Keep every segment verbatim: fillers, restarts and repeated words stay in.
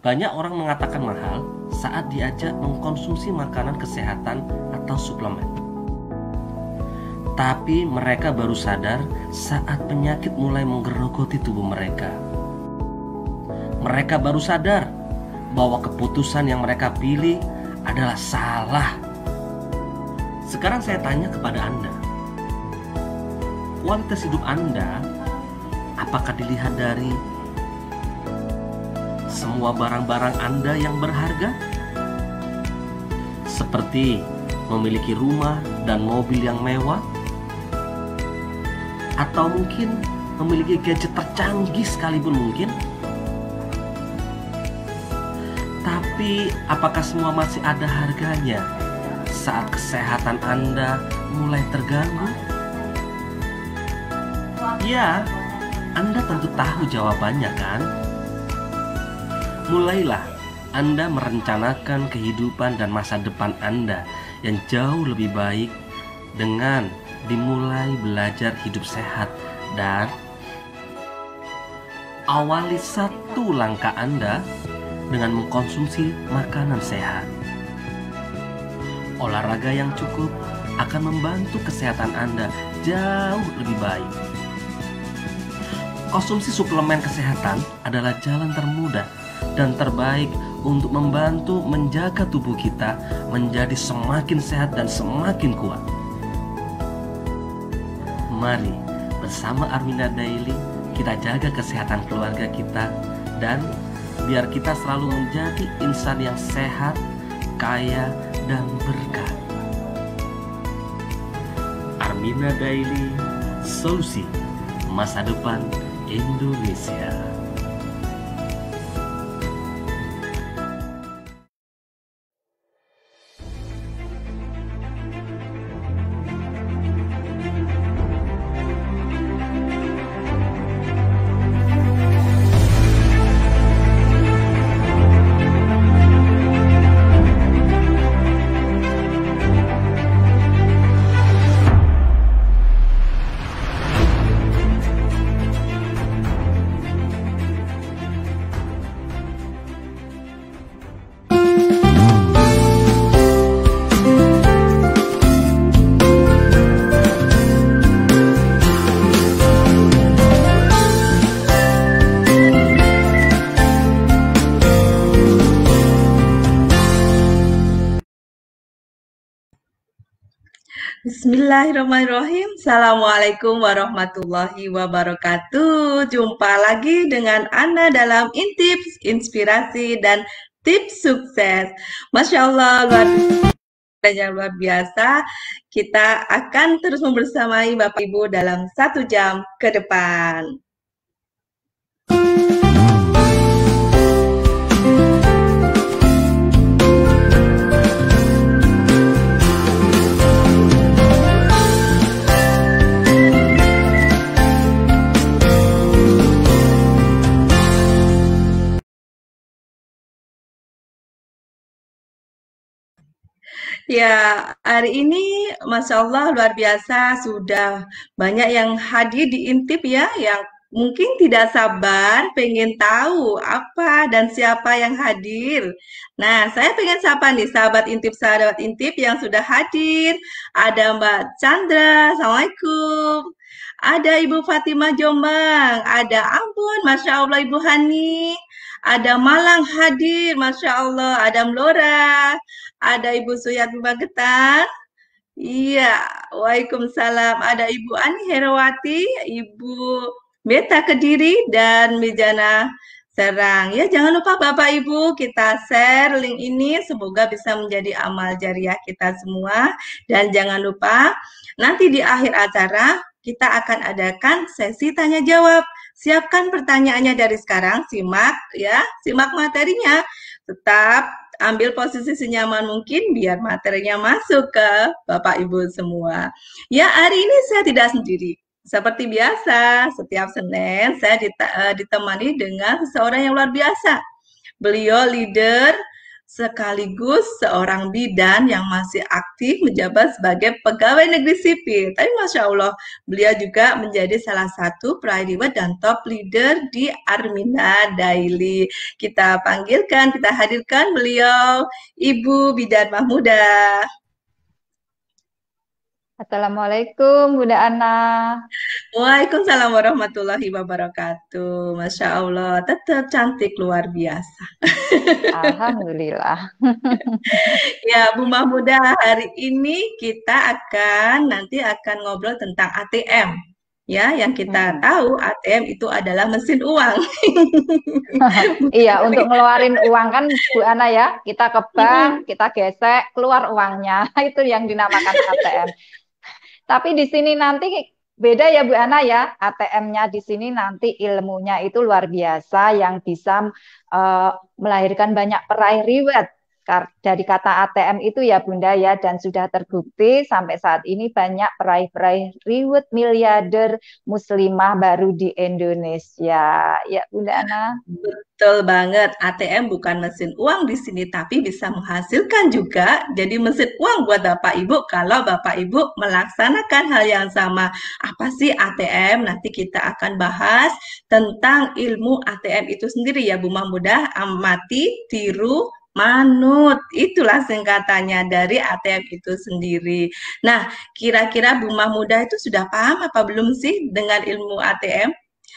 Banyak orang mengatakan mahal saat diajak mengkonsumsi makanan kesehatan atau suplemen. Tapi mereka baru sadar saat penyakit mulai menggerogoti tubuh mereka. Mereka baru sadar bahwa keputusan yang mereka pilih adalah salah. Sekarang saya tanya kepada Anda, kualitas hidup Anda apakah dilihat dari semua barang-barang Anda yang berharga? Seperti memiliki rumah dan mobil yang mewah? Atau mungkin memiliki gadget tercanggih sekalipun mungkin? Tapi apakah semua masih ada harganya saat kesehatan Anda mulai terganggu? Ya, Anda tentu tahu jawabannya kan? Mulailah Anda merencanakan kehidupan dan masa depan Anda yang jauh lebih baik dengan dimulai belajar hidup sehat dan awali satu langkah Anda dengan mengkonsumsi makanan sehat. Olahraga yang cukup akan membantu kesehatan Anda jauh lebih baik. Konsumsi suplemen kesehatan adalah jalan termudah dan terbaik untuk membantu menjaga tubuh kita menjadi semakin sehat dan semakin kuat. Mari bersama Armina Daily kita jaga kesehatan keluarga kita dan biar kita selalu menjadi insan yang sehat, kaya, dan berkah. Armina Daily, solusi masa depan Indonesia. Bismillahirrahmanirrahim. Assalamualaikum warahmatullahi wabarakatuh. Jumpa lagi dengan Ana dalam Intip, Inspirasi dan Tips Sukses. Masya Allah, luar biasa, luar biasa. Kita akan terus membersamai Bapak Ibu dalam satu jam ke depan. Ya, hari ini Masya Allah luar biasa sudah banyak yang hadir di Intip ya, yang mungkin tidak sabar pengen tahu apa dan siapa yang hadir. Nah, saya pengen sapa nih sahabat Intip, sahabat Intip yang sudah hadir. Ada Mbak Chandra, Assalamualaikum. Ada Ibu Fatimah Jombang, ada ampun, Masya Allah Ibu Hani. Ada Malang hadir, Masya Allah, ada Mlora. Ada Ibu Suyati Magetan. Iya, Waalaikumsalam. Ada Ibu Ani Herawati, Ibu Meta Kediri, dan Mijana Serang. Ya, jangan lupa Bapak Ibu kita share link ini, semoga bisa menjadi amal jariah kita semua. Dan jangan lupa nanti di akhir acara kita akan adakan sesi tanya jawab. Siapkan pertanyaannya dari sekarang, simak ya, simak materinya. Tetap ambil posisi senyaman mungkin biar materinya masuk ke Bapak Ibu semua. Ya, hari ini saya tidak sendiri. Seperti biasa, setiap Senin saya ditemani dengan seseorang yang luar biasa. Beliau leader sekaligus seorang bidan yang masih aktif menjabat sebagai pegawai negeri sipil. Tapi Masya Allah, beliau juga menjadi salah satu private dan top leader di Armina Daily. Kita panggilkan, kita hadirkan beliau, Ibu Bidan Mahmudah. Assalamualaikum Bunda Ana. Waalaikumsalam warahmatullahi wabarakatuh. Masya Allah, tetap cantik luar biasa. Alhamdulillah. Ya, Bu Mahmudah, hari ini kita akan nanti akan ngobrol tentang A T M. Ya, yang kita Hmm. tahu A T M itu adalah mesin uang. Iya, untuk ngeluarin uang kan Bu Ana ya, kita ke bank, kita gesek, keluar uangnya. Itu yang dinamakan A T M. Tapi di sini nanti beda ya Bu Ana ya, A T M-nya di sini nanti ilmunya itu luar biasa yang bisa uh, melahirkan banyak peraih reward dari kata A T M itu ya Bunda ya, dan sudah terbukti sampai saat ini banyak peraih-peraih reward miliarder muslimah baru di Indonesia ya Bunda Ana. Betul banget, A T M bukan mesin uang di sini, tapi bisa menghasilkan juga jadi mesin uang buat Bapak Ibu kalau Bapak Ibu melaksanakan hal yang sama. Apa sih A T M? Nanti kita akan bahas tentang ilmu A T M itu sendiri ya Bu Mahmudah, amati, tiru, manut. Itulah singkatannya dari A T M itu sendiri. Nah, kira-kira Bu Mahmudah itu sudah paham apa belum sih dengan ilmu A T M?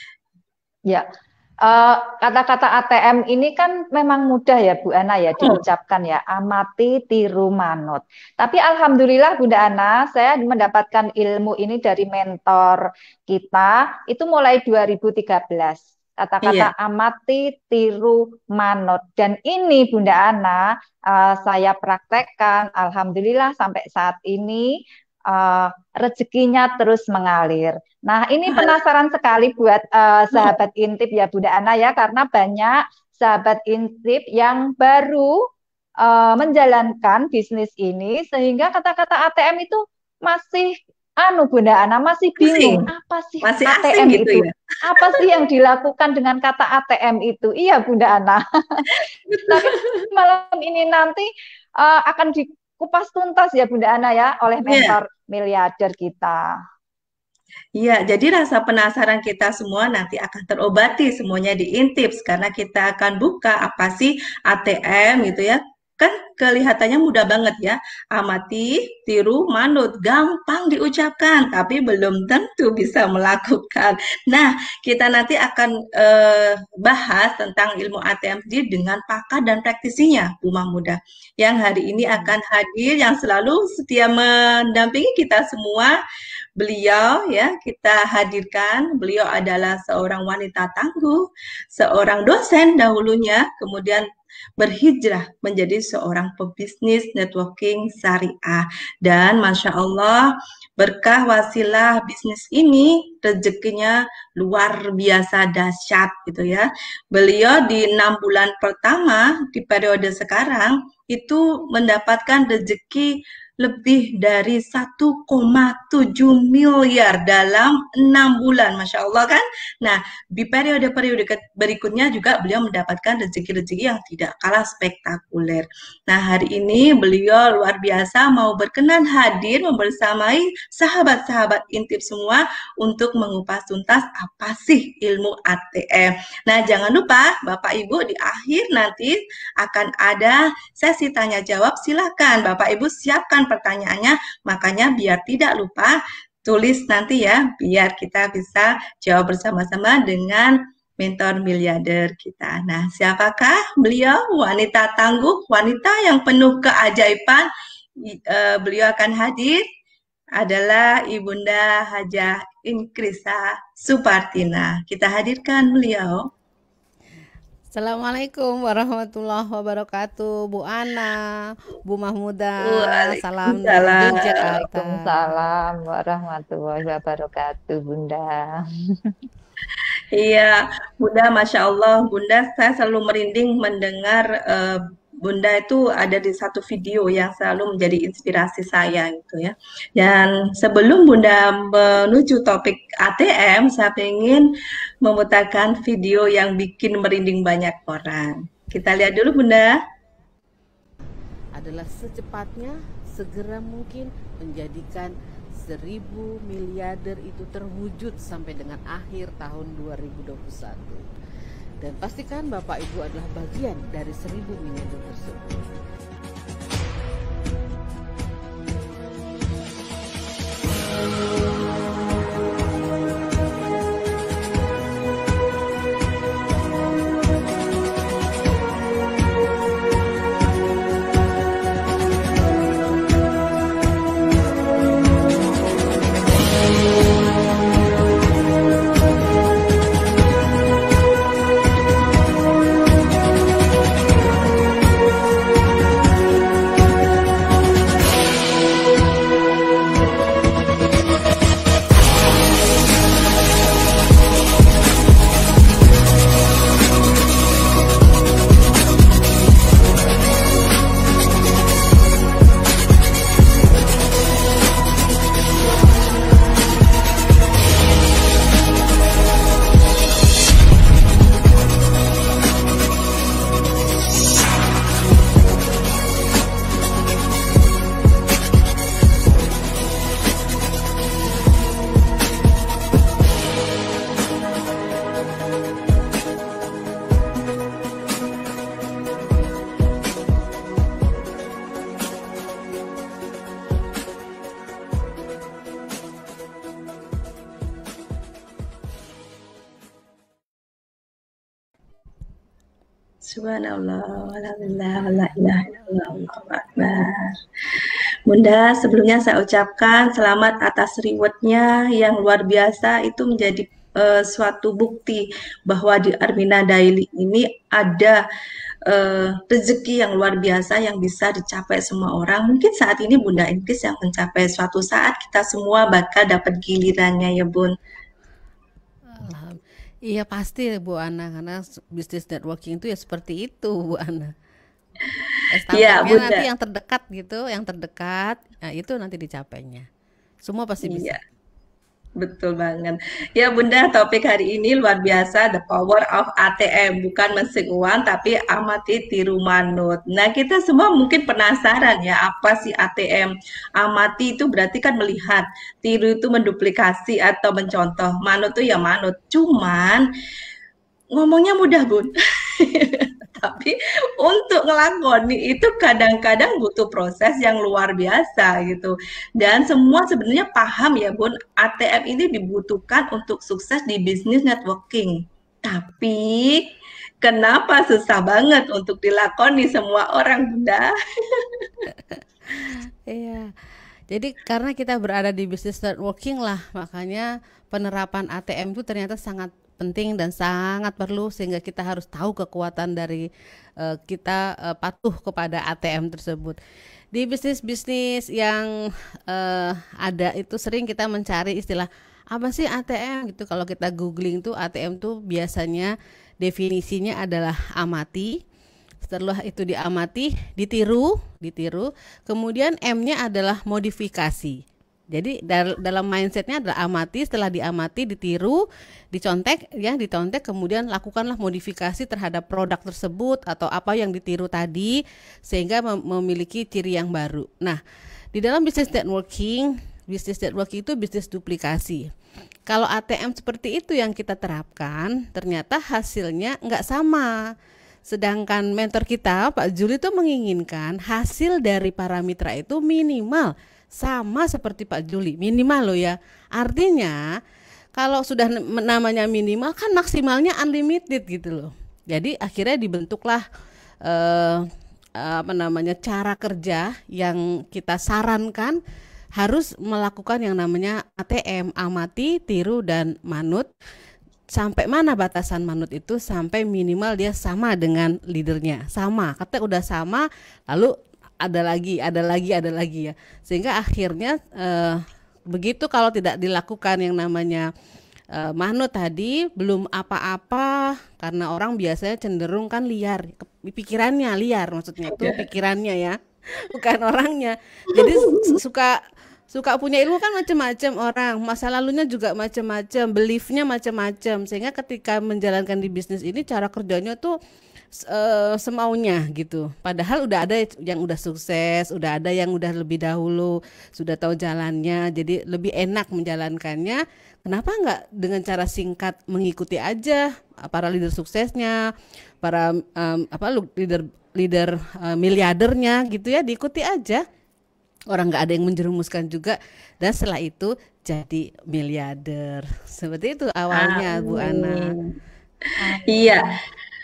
Ya, Eh, kata-kata A T M ini kan memang mudah ya Bu Ana ya diucapkan ya, amati, tiru, manut. Tapi alhamdulillah Bunda Ana, saya mendapatkan ilmu ini dari mentor kita itu mulai dua ribu tiga belas. Kata-kata Iya. amati, tiru, manut. Dan ini Bunda Ana, eh, saya praktekkan, alhamdulillah sampai saat ini eh, rezekinya terus mengalir. Nah, ini penasaran sekali buat uh, sahabat intip ya Bunda Ana ya, karena banyak sahabat intip yang baru uh, menjalankan bisnis ini, sehingga kata-kata A T M itu masih anu Bunda Ana masih bingung, Asing. apa sih Masih A T M asing gitu itu? ya? Apa sih yang dilakukan dengan kata A T M itu? Iya Bunda Ana. Tapi malam ini nanti uh, akan dikupas tuntas ya Bunda Ana ya oleh Iya. mentor miliarder kita. Iya, jadi rasa penasaran kita semua nanti akan terobati semuanya di Intips karena kita akan buka apa sih A T M gitu ya. Kan kelihatannya mudah banget ya. Amati, tiru, manut. Gampang diucapkan, tapi belum tentu bisa melakukan. Nah, kita nanti akan eh, bahas tentang ilmu A T M sendiri dengan pakar dan praktisinya, Bu Mahmudah. Yang hari ini akan hadir, yang selalu setia mendampingi kita semua. Beliau ya kita hadirkan, beliau adalah seorang wanita tangguh, seorang dosen dahulunya, kemudian berhijrah menjadi seorang pebisnis networking syariah. Dan Masya Allah, berkah wasilah bisnis ini, rezekinya luar biasa dahsyat gitu ya. Beliau di enam bulan pertama di periode sekarang, itu mendapatkan rezeki lebih dari satu koma tujuh miliar dalam enam bulan, Masya Allah kan? Nah, di periode-periode berikutnya juga beliau mendapatkan rezeki-rezeki yang tidak kalah spektakuler. Nah, hari ini beliau luar biasa mau berkenan hadir membersamai sahabat-sahabat intip semua untuk mengupas tuntas apa sih ilmu A T M. Nah, jangan lupa Bapak Ibu di akhir nanti akan ada sesi tanya jawab. Silakan Bapak Ibu siapkan pertanyaannya, makanya biar tidak lupa tulis nanti ya, biar kita bisa jawab bersama-sama dengan mentor miliarder kita. Nah, siapakah beliau? Wanita tangguh, wanita yang penuh keajaiban. Beliau akan hadir adalah Ibunda Hajah Inkrisa Supartina. Kita hadirkan beliau. Assalamualaikum warahmatullahi wabarakatuh, Bu Ana, Bu Mahmudah, salam dari Jakarta. Waalaikumsalam warahmatullahi wabarakatuh, Bunda. Iya, Bunda, Masya Allah, Bunda, saya selalu merinding mendengar uh, Bunda itu ada di satu video yang selalu menjadi inspirasi saya gitu ya. Dan sebelum Bunda menuju topik A T M, saya ingin memutarkan video yang bikin merinding banyak orang. Kita lihat dulu Bunda. adalah secepatnya, segera mungkin menjadikan seribu miliarder itu terwujud sampai dengan akhir tahun dua ribu dua puluh satu. Dan pastikan Bapak Ibu adalah bagian dari seribu miliarder tersebut. Subhanallah, walhamdulillah, wala ilaha illallah, Allahu akbar. Bunda, sebelumnya saya ucapkan selamat atas rewardnya yang luar biasa. Itu menjadi uh, suatu bukti bahwa di Armina Daily ini ada uh, rezeki yang luar biasa yang bisa dicapai semua orang. Mungkin saat ini Bunda Inkris yang mencapai, suatu saat kita semua bakal dapat gilirannya ya Bun. Iya pasti Bu Ana, karena bisnis networking itu ya seperti itu Bu Ana. Iya, Estafetnya nanti yang terdekat gitu, yang terdekat, nah itu nanti dicapainya. Semua pasti bisa. Iya, betul banget. Ya Bunda, topik hari ini luar biasa, the power of A T M. Bukan mesin uang, tapi amati tiru manut. Nah kita semua mungkin penasaran ya, apa sih A T M? Amati itu berarti kan melihat, tiru itu menduplikasi atau mencontoh, manut itu ya manut. Cuman ngomongnya mudah Bun. Tapi untuk ngelakoni itu kadang-kadang butuh proses yang luar biasa gitu. Dan semua sebenarnya paham ya Bun, A T M ini dibutuhkan untuk sukses di bisnis networking. Tapi kenapa susah banget untuk dilakoni semua orang Bunda? Iya. Jadi karena kita berada di bisnis networking lah, makanya penerapan A T M itu ternyata sangat penting dan sangat perlu, sehingga kita harus tahu kekuatan dari uh, kita uh, patuh kepada A T M tersebut. Di bisnis-bisnis yang uh, ada itu sering kita mencari istilah apa sih A T M gitu. Kalau kita googling tuh A T M tuh biasanya definisinya adalah amati. Setelah itu diamati, ditiru, ditiru. Kemudian M-nya adalah modifikasi. Jadi dal- dalam mindsetnya adalah amati, setelah diamati, ditiru, dicontek, ya dicontek, kemudian lakukanlah modifikasi terhadap produk tersebut atau apa yang ditiru tadi sehingga mem- memiliki ciri yang baru. Nah, di dalam bisnis networking, bisnis networking itu bisnis duplikasi. Kalau A T M seperti itu yang kita terapkan, ternyata hasilnya nggak sama. Sedangkan mentor kita, Pak Juli, itu menginginkan hasil dari para mitra itu minimal sama seperti Pak Juli, minimal loh ya. Artinya kalau sudah namanya minimal kan maksimalnya unlimited gitu loh. Jadi akhirnya dibentuklah eh, apa namanya cara kerja yang kita sarankan harus melakukan yang namanya A T M, amati, tiru, dan manut. Sampai mana batasan manut itu? Sampai minimal dia sama dengan leadernya, sama. Kata udah sama, lalu ada lagi, ada lagi, ada lagi ya. Sehingga akhirnya eh, begitu kalau tidak dilakukan yang namanya eh, manut tadi, belum apa-apa, karena orang biasanya cenderung kan liar, pikirannya liar, maksudnya itu pikirannya ya, bukan orangnya. Jadi suka suka punya ilmu kan macam-macam orang, masa lalunya juga macam-macam, beliefnya macam-macam, sehingga ketika menjalankan di bisnis ini cara kerjanya tuh eh, semaunya gitu. Padahal udah ada yang udah sukses, udah ada yang udah lebih dahulu, sudah tahu jalannya, jadi lebih enak menjalankannya. Kenapa nggak dengan cara singkat mengikuti aja para leader suksesnya, para em, apa lu- leader leader eh, miliardernya gitu ya, diikuti aja. Orang nggak ada yang menjerumuskan juga, dan setelah itu jadi miliarder. Seperti itu awalnya Bu Ana. Amin. Iya, Amin.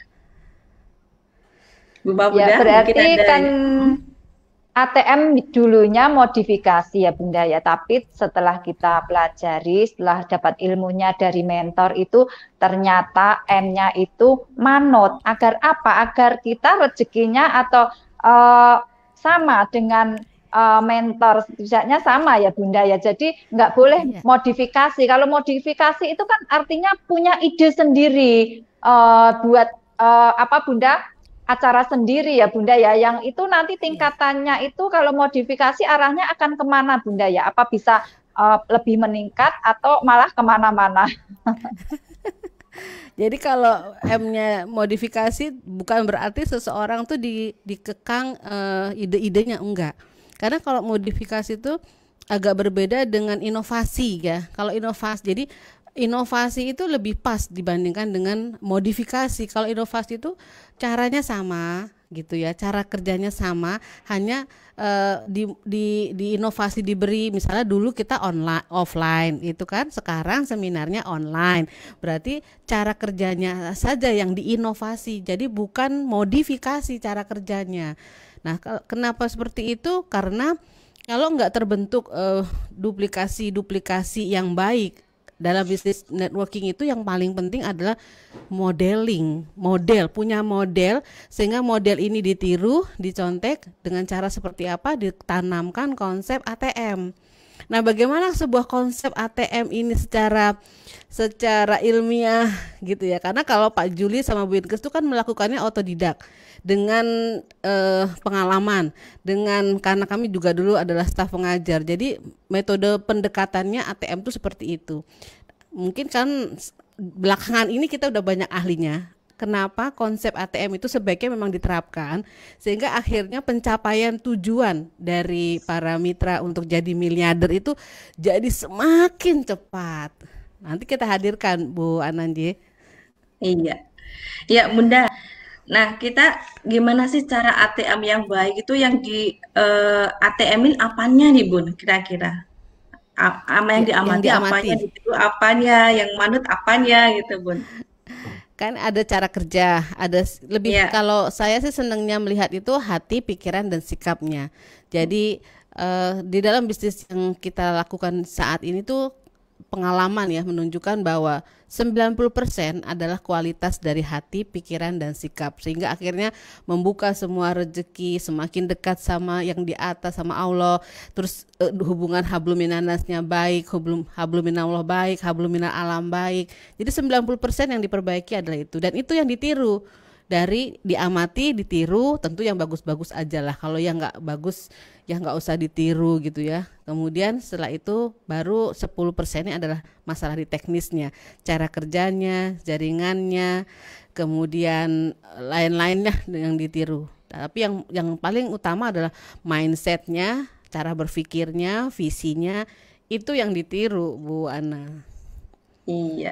Bu Ya, Bunda, mungkin berarti ada kan Hmm? A T M dulunya modifikasi ya Bunda ya, tapi setelah kita pelajari, setelah dapat ilmunya dari mentor itu ternyata M-nya itu manut. Agar apa? Agar kita rezekinya atau eh, sama dengan eh, mentor, setidaknya sama ya Bunda ya. Jadi nggak boleh Iya. modifikasi. Kalau modifikasi itu kan artinya punya ide sendiri eh, buat eh, apa Bunda? Acara sendiri ya Bunda ya, yang itu nanti Iya. tingkatannya itu kalau modifikasi arahnya akan kemana Bunda ya? Apa bisa eh, lebih meningkat atau malah kemana-mana? Jadi kalau M-nya modifikasi bukan berarti seseorang tuh di, dikekang eh, ide-idenya, enggak. Karena kalau modifikasi itu agak berbeda dengan inovasi ya. Kalau inovasi, jadi inovasi itu lebih pas dibandingkan dengan modifikasi. Kalau inovasi itu caranya sama gitu ya, cara kerjanya sama, hanya eh, di, di, di inovasi diberi, misalnya dulu kita online offline itu kan, sekarang seminarnya online, berarti cara kerjanya saja yang diinovasi, jadi bukan modifikasi cara kerjanya. Nah, kal- kenapa seperti itu? Karena kalau nggak terbentuk eh, duplikasi-duplikasi yang baik dalam bisnis networking, itu yang paling penting adalah modeling, model, punya model, sehingga model ini ditiru, dicontek dengan cara seperti apa, ditanamkan konsep A T M. Nah, bagaimana sebuah konsep A T M ini secara secara ilmiah gitu ya? Karena kalau Pak Juli sama Bu Inkes itu kan melakukannya otodidak dengan eh, pengalaman, dengan karena kami juga dulu adalah staf pengajar. Jadi metode pendekatannya A T M itu seperti itu. Mungkin kan s- belakangan ini kita udah banyak ahlinya. Kenapa konsep A T M itu sebaiknya memang diterapkan, sehingga akhirnya pencapaian tujuan dari para mitra untuk jadi miliarder itu jadi semakin cepat. Nanti kita hadirkan Bu Ananji. Iya. Ya, Bunda. Nah, kita gimana sih cara A T M yang baik itu yang di eh, A T M-in apanya nih, Bun? Kira-kira. A- Ama yang Ya, yang diamati apanya, diamati. ditiru apanya, yang manut apanya gitu, Bun. Kan ada cara kerja, ada s- lebih, Iya. kalau saya sih senangnya melihat itu hati, pikiran dan sikapnya. Jadi eh, di dalam bisnis yang kita lakukan saat ini tuh pengalaman ya menunjukkan bahwa sembilan puluh persen adalah kualitas dari hati, pikiran dan sikap, sehingga akhirnya membuka semua rezeki, semakin dekat sama yang di atas, sama Allah. Terus eh, hubungan hablum minannasnya baik, hablum hablum minallah baik, hablum minal alam baik. Jadi sembilan puluh persen yang diperbaiki adalah itu, dan itu yang ditiru. Dari diamati, ditiru, tentu yang bagus-bagus aja lah. Kalau yang nggak bagus ya nggak usah ditiru gitu ya. Kemudian setelah itu baru sepuluh persennya adalah masalah di teknisnya, cara kerjanya, jaringannya, kemudian eh, lain-lainnya yang ditiru. Tapi yang yang paling utama adalah mindsetnya, cara berpikirnya, visinya, itu yang ditiru Bu Ana. Iya.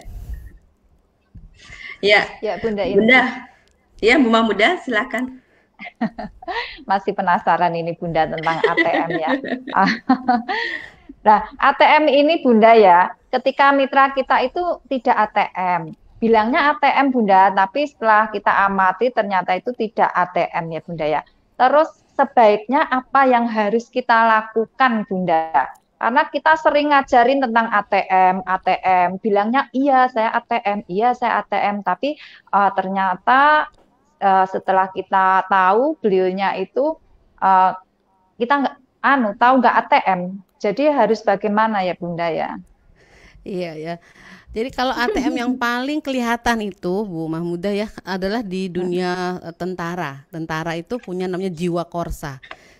Ya, Ya Bunda Inkes. Bunda. Ya, Bu Mahmuda, silakan. Masih penasaran ini Bunda tentang A T M ya. Nah, A T M ini Bunda ya, ketika mitra kita itu tidak A T M. Bilangnya A T M Bunda, tapi setelah kita amati ternyata itu tidak A T M ya Bunda ya. Terus sebaiknya apa yang harus kita lakukan Bunda? Karena kita sering ngajarin tentang A T M, A T M, bilangnya iya saya A T M, iya saya A T M, tapi uh, ternyata uh, setelah kita tahu beliaunya itu uh, kita nggak anu tahu nggak A T M. Jadi harus bagaimana ya Bunda ya? Iya ya. Jadi kalau A T M yang paling kelihatan itu Bu Mahmuda ya adalah di dunia eh, tentara. Tentara itu punya namanya jiwa korsa.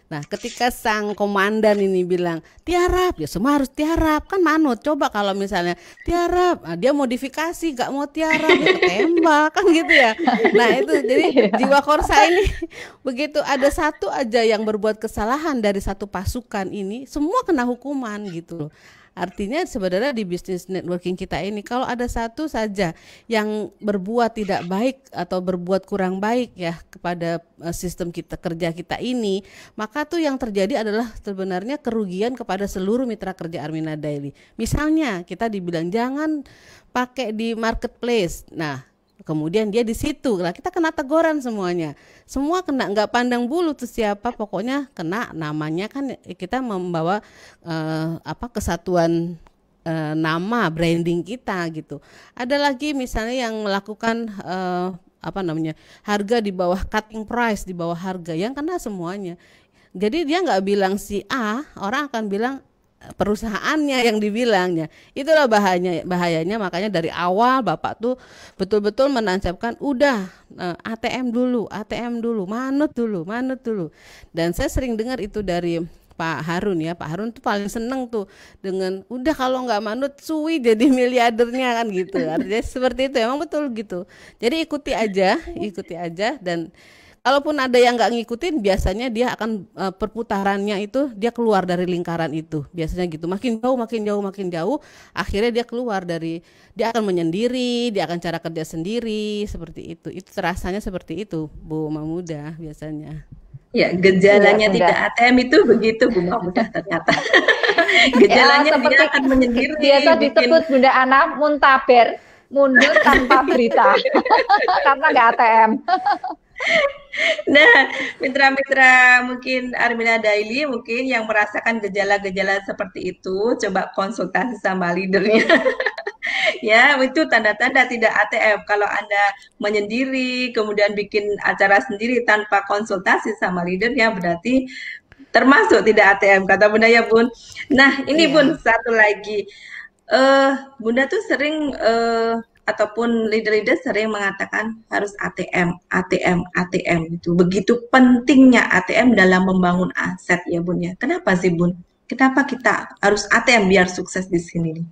Nah, ketika sang komandan ini bilang tiarap, ya semua harus tiarap, kan manut. Coba kalau misalnya tiarap, nah, dia modifikasi, gak mau tiarap, ya ketembak, kan gitu ya. Nah itu, jadi jiwa korsa ini begitu ada satu aja yang berbuat kesalahan dari satu pasukan ini, semua kena hukuman gitu loh. Artinya sebenarnya di bisnis networking kita ini kalau ada satu saja yang berbuat tidak baik atau berbuat kurang baik ya kepada uh, sistem kita kerja kita ini, maka tuh yang terjadi adalah sebenarnya kerugian kepada seluruh mitra kerja Armina Daily. Misalnya kita dibilang jangan pakai di marketplace. Nah, kemudian dia di situ, lah kita kena teguran semuanya, semua kena, nggak pandang bulu tuh siapa, pokoknya kena, namanya kan kita membawa uh, apa kesatuan uh, nama branding kita gitu. Ada lagi misalnya yang melakukan uh, apa namanya harga di bawah cutting price, di bawah harga, yang kena semuanya. Jadi dia nggak bilang si A, orang akan bilang perusahaannya yang dibilangnya. Itulah bahayanya bahayanya makanya dari awal Bapak tuh betul-betul menancapkan udah uh, A T M dulu, A T M dulu, manut dulu, manut dulu. Dan saya sering dengar itu dari Pak Harun ya. Pak Harun tuh paling seneng tuh dengan udah kalau nggak manut suwi jadi miliardernya kan gitu. Artinya seperti itu, emang betul gitu. Jadi ikuti aja, ikuti aja, dan kalaupun ada yang nggak ngikutin, biasanya dia akan uh, perputarannya itu dia keluar dari lingkaran itu, biasanya gitu. Makin jauh, makin jauh, makin jauh, akhirnya dia keluar dari, dia akan menyendiri, dia akan cara kerja sendiri, seperti itu. Itu terasanya seperti itu, Bu Mamuda biasanya. Ya, gejalanya Iya, tidak Bunda. A T M itu begitu Bu Mamuda ternyata. Gejalanya Ya, dia seperti akan menyendiri, biasa bikin disebut Bunda Ana, muntaber, mundur tanpa berita, karena nggak A T M. Nah, mitra-mitra mungkin Armina Daily mungkin yang merasakan gejala-gejala seperti itu, coba konsultasi sama leadernya. Ya, itu tanda-tanda tidak A T M. Kalau Anda menyendiri, kemudian bikin acara sendiri tanpa konsultasi sama leadernya, berarti termasuk tidak A T M, kata Bunda ya, Bun. Nah, ini Bun, Iya. satu lagi. Eh, Bunda tuh sering eh, ataupun leader-leader sering mengatakan harus A T M, A T M, A T M itu. Begitu pentingnya A T M dalam membangun aset ya Bun ya. Kenapa sih Bun? Kenapa kita harus A T M biar sukses di sini nih?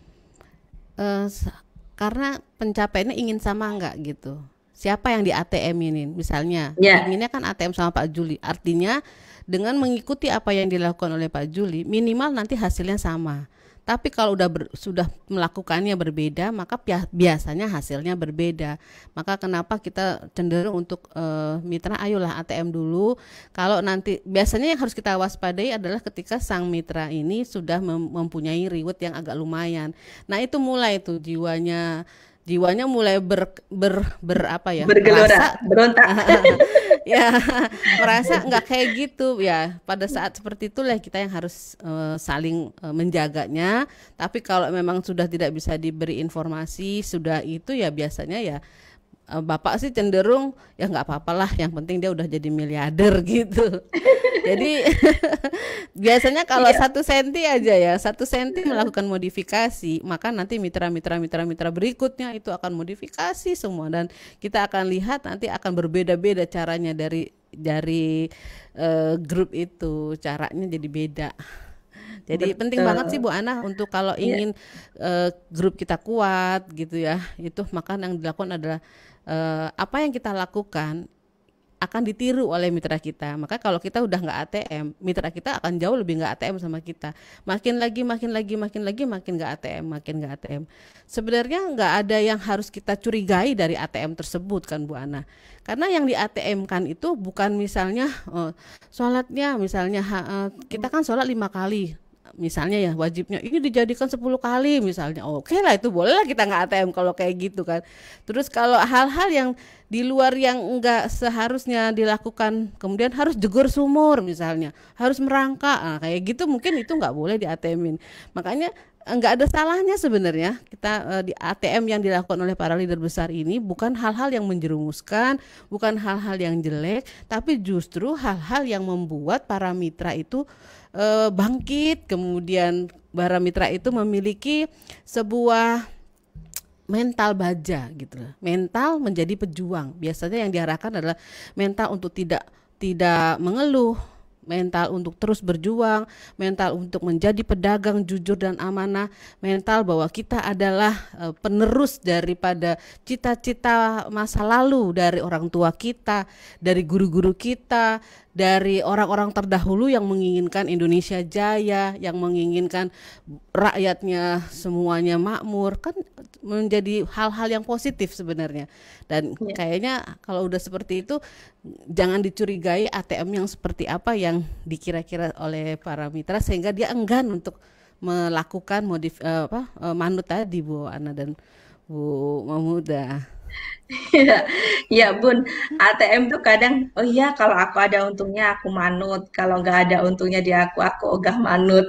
Eh, s- karena pencapaiannya ingin sama enggak gitu. Siapa yang di A T M ini? Misalnya Ya, inginnya kan A T M sama Pak Juli. Artinya dengan mengikuti apa yang dilakukan oleh Pak Juli, minimal nanti hasilnya sama. Tapi kalau udah ber- sudah melakukannya berbeda, maka pia- biasanya hasilnya berbeda. Maka kenapa kita cenderung untuk eh, mitra, ayolah A T M dulu. Kalau nanti biasanya yang harus kita waspadai adalah ketika sang mitra ini sudah mem- mempunyai reward yang agak lumayan. Nah itu mulai tuh jiwanya jiwanya mulai ber, ber, ber apa ya bergelora, merasa berontak. ya merasa nggak kayak gitu ya. Pada saat seperti itulah kita yang harus eh, saling eh, menjaganya. Tapi kalau memang sudah tidak bisa diberi informasi, sudah itu ya biasanya ya eh, Bapak sih cenderung ya nggak apa-apalah, yang penting dia udah jadi miliarder gitu. Jadi biasanya kalau Iya, satu senti aja ya, satu senti melakukan modifikasi, maka nanti mitra-mitra mitra-mitra berikutnya itu akan modifikasi semua, dan kita akan lihat nanti akan berbeda-beda caranya dari dari eh, grup itu, caranya jadi beda. Jadi penting banget sih betul. Bu Ana untuk kalau Iya, ingin eh, grup kita kuat gitu ya, itu maka yang dilakukan adalah eh, apa yang kita lakukan akan ditiru oleh mitra kita. Maka kalau kita udah nggak A T M, mitra kita akan jauh lebih nggak A T M sama kita. Makin lagi, makin lagi, makin lagi, makin nggak A T M, makin nggak A T M. Sebenarnya nggak ada yang harus kita curigai dari A T M tersebut kan Bu Ana. Karena yang di A T M kan itu bukan misalnya eh, sholatnya, misalnya ha- eh, kita kan sholat lima kali. Misalnya ya wajibnya ini dijadikan sepuluh kali misalnya, oke lah itu boleh lah kita nggak A T M kalau kayak gitu kan. Terus kalau hal-hal yang di luar yang enggak seharusnya dilakukan, kemudian harus jegur sumur misalnya, harus merangkak, nah, kayak gitu mungkin itu nggak boleh di A T M-in. Makanya enggak ada salahnya sebenarnya kita eh, di A T M yang dilakukan oleh para leader besar ini bukan hal-hal yang menjerumuskan, bukan hal-hal yang jelek, tapi justru hal-hal yang membuat para mitra itu eh, bangkit, kemudian para mitra itu memiliki sebuah mental baja gitu loh. Mental menjadi pejuang. Biasanya yang diarahkan adalah mental untuk tidak tidak mengeluh, mental untuk terus berjuang, mental untuk menjadi pedagang jujur dan amanah, mental bahwa kita adalah uh, penerus daripada cita-cita masa lalu dari orang tua kita, dari guru-guru kita, dari orang-orang terdahulu yang menginginkan Indonesia jaya, yang menginginkan rakyatnya semuanya makmur, kan menjadi hal-hal yang positif sebenarnya. Dan Ya. kayaknya kalau udah seperti itu, jangan dicurigai A T M yang seperti apa yang dikira-kira oleh para mitra sehingga dia enggan untuk melakukan modif eh, apa eh, manut tadi Bu Ana dan Bu Mamuda. Ya, ya Bun, A T M tuh kadang, oh iya kalau aku ada untungnya aku manut, kalau nggak ada untungnya di aku, aku ogah manut.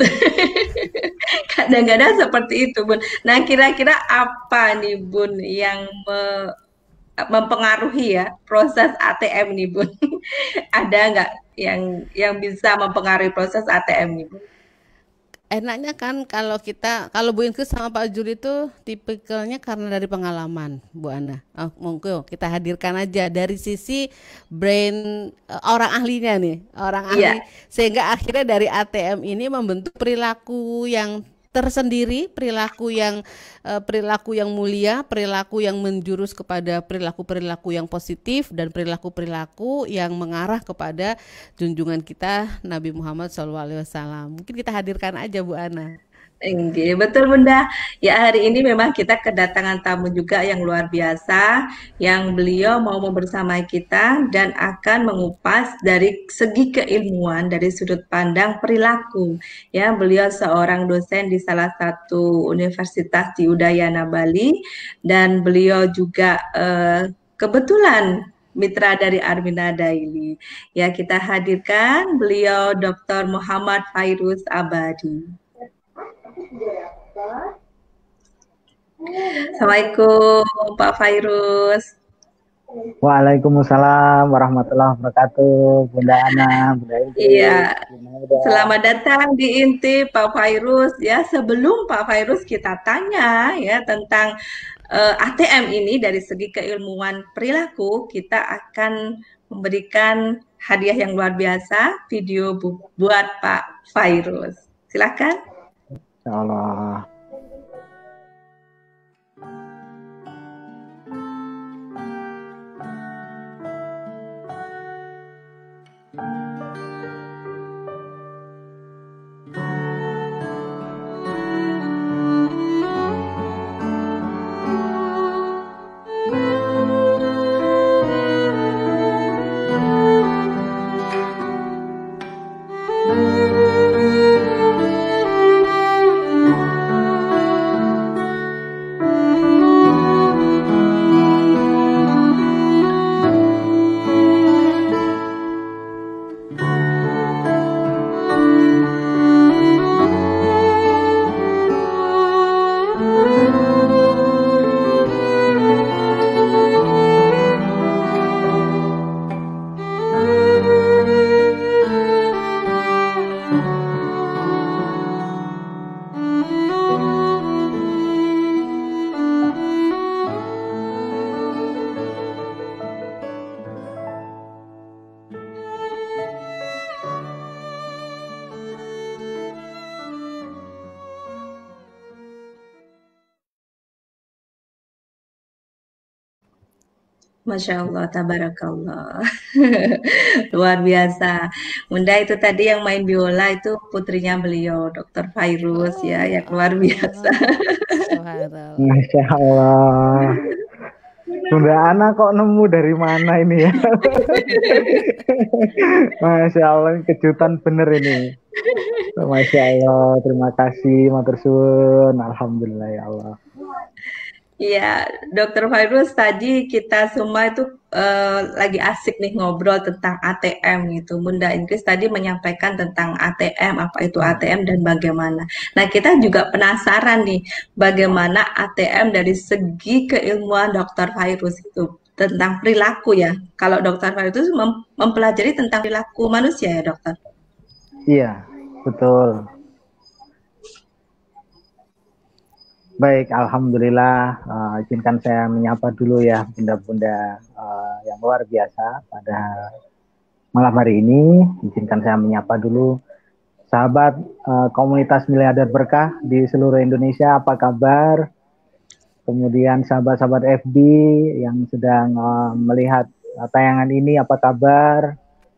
Kadang-kadang seperti itu Bun. Nah kira-kira apa nih Bun yang me- mempengaruhi ya proses A T M nih Bun? Ada nggak yang yang bisa mempengaruhi proses A T M nih Bun? Enaknya kan kalau kita, kalau Bu Inkris sama Pak Juli itu tipikalnya karena dari pengalaman, Bu Ana. Oh, monggo kita hadirkan aja dari sisi brain eh, orang ahlinya nih, orang Iya, ahli sehingga akhirnya dari A T M ini membentuk perilaku yang tersendiri, perilaku yang eh, perilaku yang mulia, perilaku yang menjurus kepada perilaku-perilaku yang positif dan perilaku-perilaku yang mengarah kepada junjungan kita Nabi Muhammad shallallahu alaihi wasallam. Mungkin kita hadirkan aja Bu Ana. Oke, betul Bunda. Ya hari ini memang kita kedatangan tamu juga yang luar biasa, yang beliau mau membersamai kita dan akan mengupas dari segi keilmuan, dari sudut pandang perilaku. Ya, beliau seorang dosen di salah satu universitas di Udayana, Bali, dan beliau juga eh, kebetulan mitra dari Armina Daily. Ya, kita hadirkan beliau doktor Muhammad Fairuz Abadi. Assalamualaikum Pak Fairuz. Waalaikumsalam warahmatullahi wabarakatuh, Bunda Ana, Bunda Indri, Iya, Bunda Ida. selamat datang di Intip Pak Fairuz. Ya, sebelum Pak Fairuz kita tanya ya tentang eh, A T M ini dari segi keilmuan perilaku, kita akan memberikan hadiah yang luar biasa, video bu- buat Pak Fairuz. Silakan. Ya Allah. Masya Allah, tabarakallah. Luar biasa. Bunda itu tadi yang main biola itu putrinya beliau, doktor Fairuz ya, Oh, yang luar biasa. subhanallah. Masya Allah. Bunda Ana kok nemu dari mana ini ya? Masya Allah, ini kejutan bener ini. Masya Allah, terima kasih, matur suwun. Alhamdulillah ya Allah. Iya, dokter Fairuz tadi kita semua itu eh, lagi asik nih ngobrol tentang A T M gitu. Bunda Inggris tadi menyampaikan tentang A T M, apa itu A T M dan bagaimana. Nah, kita juga penasaran nih bagaimana A T M dari segi keilmuan dokter Fairuz itu tentang perilaku ya. Kalau dokter Fairuz mem- mempelajari tentang perilaku manusia ya, dokter. Iya, betul. Baik, Alhamdulillah. Uh, izinkan saya menyapa dulu ya bunda-bunda uh, yang luar biasa pada malam hari ini izinkan saya menyapa dulu sahabat uh, komunitas miliarder berkah di seluruh Indonesia, apa kabar? Kemudian sahabat-sahabat F B yang sedang uh, melihat uh, tayangan ini, apa kabar?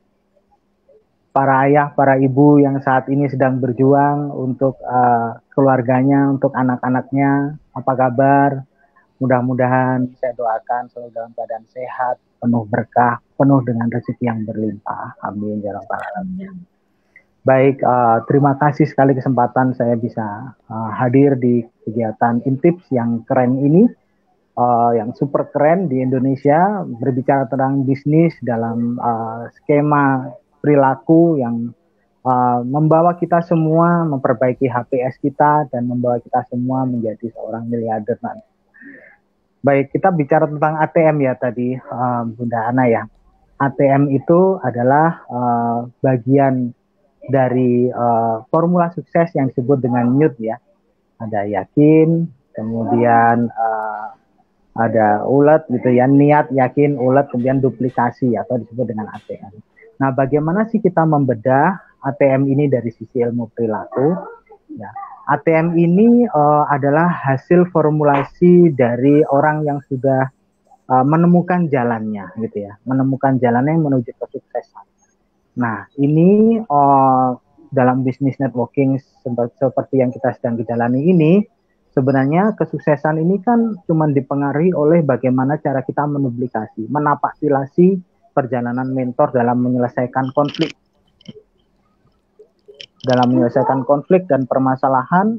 Para ayah, para ibu yang saat ini sedang berjuang untuk uh, keluarganya, untuk anak-anaknya, apa kabar? Mudah-mudahan saya doakan selalu dalam keadaan sehat, penuh berkah, penuh dengan rezeki yang berlimpah. Amin ya rabbal alamin. Baik, uh, terima kasih sekali kesempatan saya bisa uh, hadir di kegiatan Intips yang keren ini, uh, yang super keren di Indonesia, berbicara tentang bisnis dalam uh, skema perilaku yang uh, membawa kita semua memperbaiki H P S kita dan membawa kita semua menjadi seorang miliarder nanti. Baik, kita bicara tentang A T M ya tadi, uh, Bunda Ana ya. A T M itu adalah uh, bagian dari uh, formula sukses yang disebut dengan N Y U T ya. Ada yakin, kemudian uh, ada ulet gitu ya, niat, yakin, ulet, kemudian duplikasi atau disebut dengan A T M. Nah, bagaimana sih kita membedah A T M ini dari sisi ilmu perilaku? Ya, A T M ini uh, adalah hasil formulasi dari orang yang sudah uh, menemukan jalannya gitu ya, menemukan jalannya yang menuju kesuksesan. Nah, ini uh, dalam bisnis networking seperti yang kita sedang jalani ini, sebenarnya kesuksesan ini kan cuma dipengaruhi oleh bagaimana cara kita menduplikasi, menapaktilasi perjalanan mentor dalam menyelesaikan konflik. Dalam menyelesaikan konflik dan permasalahan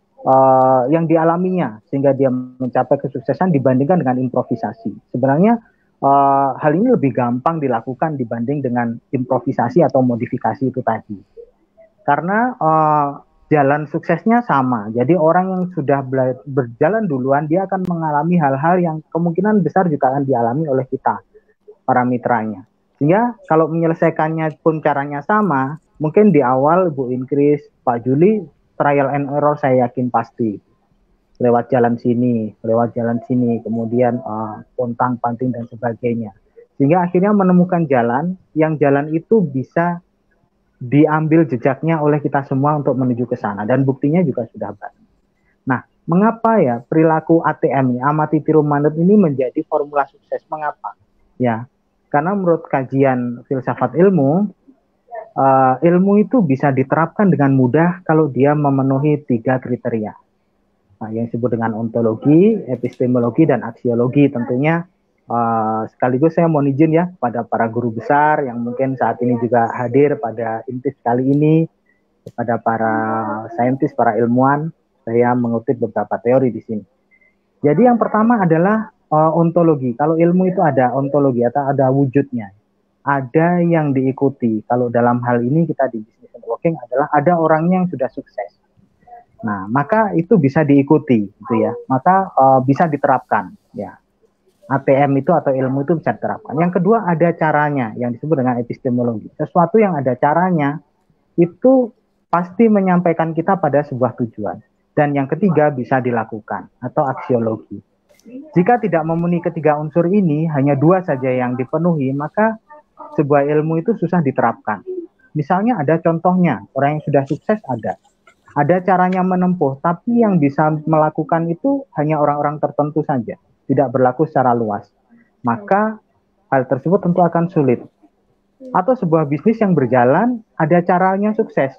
uh, yang dialaminya, sehingga dia mencapai kesuksesan dibandingkan dengan improvisasi. Sebenarnya Uh, hal ini lebih gampang dilakukan dibanding dengan improvisasi atau modifikasi itu tadi. Karena uh, jalan suksesnya sama. Jadi orang yang sudah berjalan duluan, dia akan mengalami hal-hal yang kemungkinan besar juga akan dialami oleh kita, para mitranya. Sehingga kalau menyelesaikannya pun caranya sama, mungkin di awal Bu Inkris, Pak Juli, trial and error saya yakin pasti. Lewat jalan sini, lewat jalan sini, kemudian uh, pontang panting dan sebagainya. Sehingga akhirnya menemukan jalan, yang jalan itu bisa diambil jejaknya oleh kita semua untuk menuju ke sana. Dan buktinya juga sudah banyak. Nah, mengapa ya perilaku A T M, amati tiru manut ini menjadi formula sukses? Mengapa? Ya, karena menurut kajian filsafat ilmu, uh, ilmu itu bisa diterapkan dengan mudah kalau dia memenuhi tiga kriteria. Nah, yang disebut dengan ontologi, epistemologi, dan aksiologi. Tentunya uh, sekaligus saya mohon izin ya pada para guru besar yang mungkin saat ini juga hadir pada Intips kali ini, kepada para saintis, para ilmuwan, saya mengutip beberapa teori di sini. Jadi yang pertama adalah uh, ontologi. Kalau ilmu itu ada ontologi atau ada wujudnya, ada yang diikuti. Kalau dalam hal ini kita di business networking adalah ada orangnya yang sudah sukses. Nah, maka itu bisa diikuti, gitu ya. Maka uh, bisa diterapkan, ya. A T M itu atau ilmu itu bisa diterapkan. Yang kedua ada caranya, yang disebut dengan epistemologi. Sesuatu yang ada caranya itu pasti menyampaikan kita pada sebuah tujuan. Dan yang ketiga bisa dilakukan atau aksiologi. Jika tidak memenuhi ketiga unsur ini, hanya dua saja yang dipenuhi, maka sebuah ilmu itu susah diterapkan. Misalnya ada contohnya, orang yang sudah sukses ada. Ada caranya menempuh, tapi yang bisa melakukan itu hanya orang-orang tertentu saja, tidak berlaku secara luas. Maka hal tersebut tentu akan sulit. Atau sebuah bisnis yang berjalan, ada caranya sukses.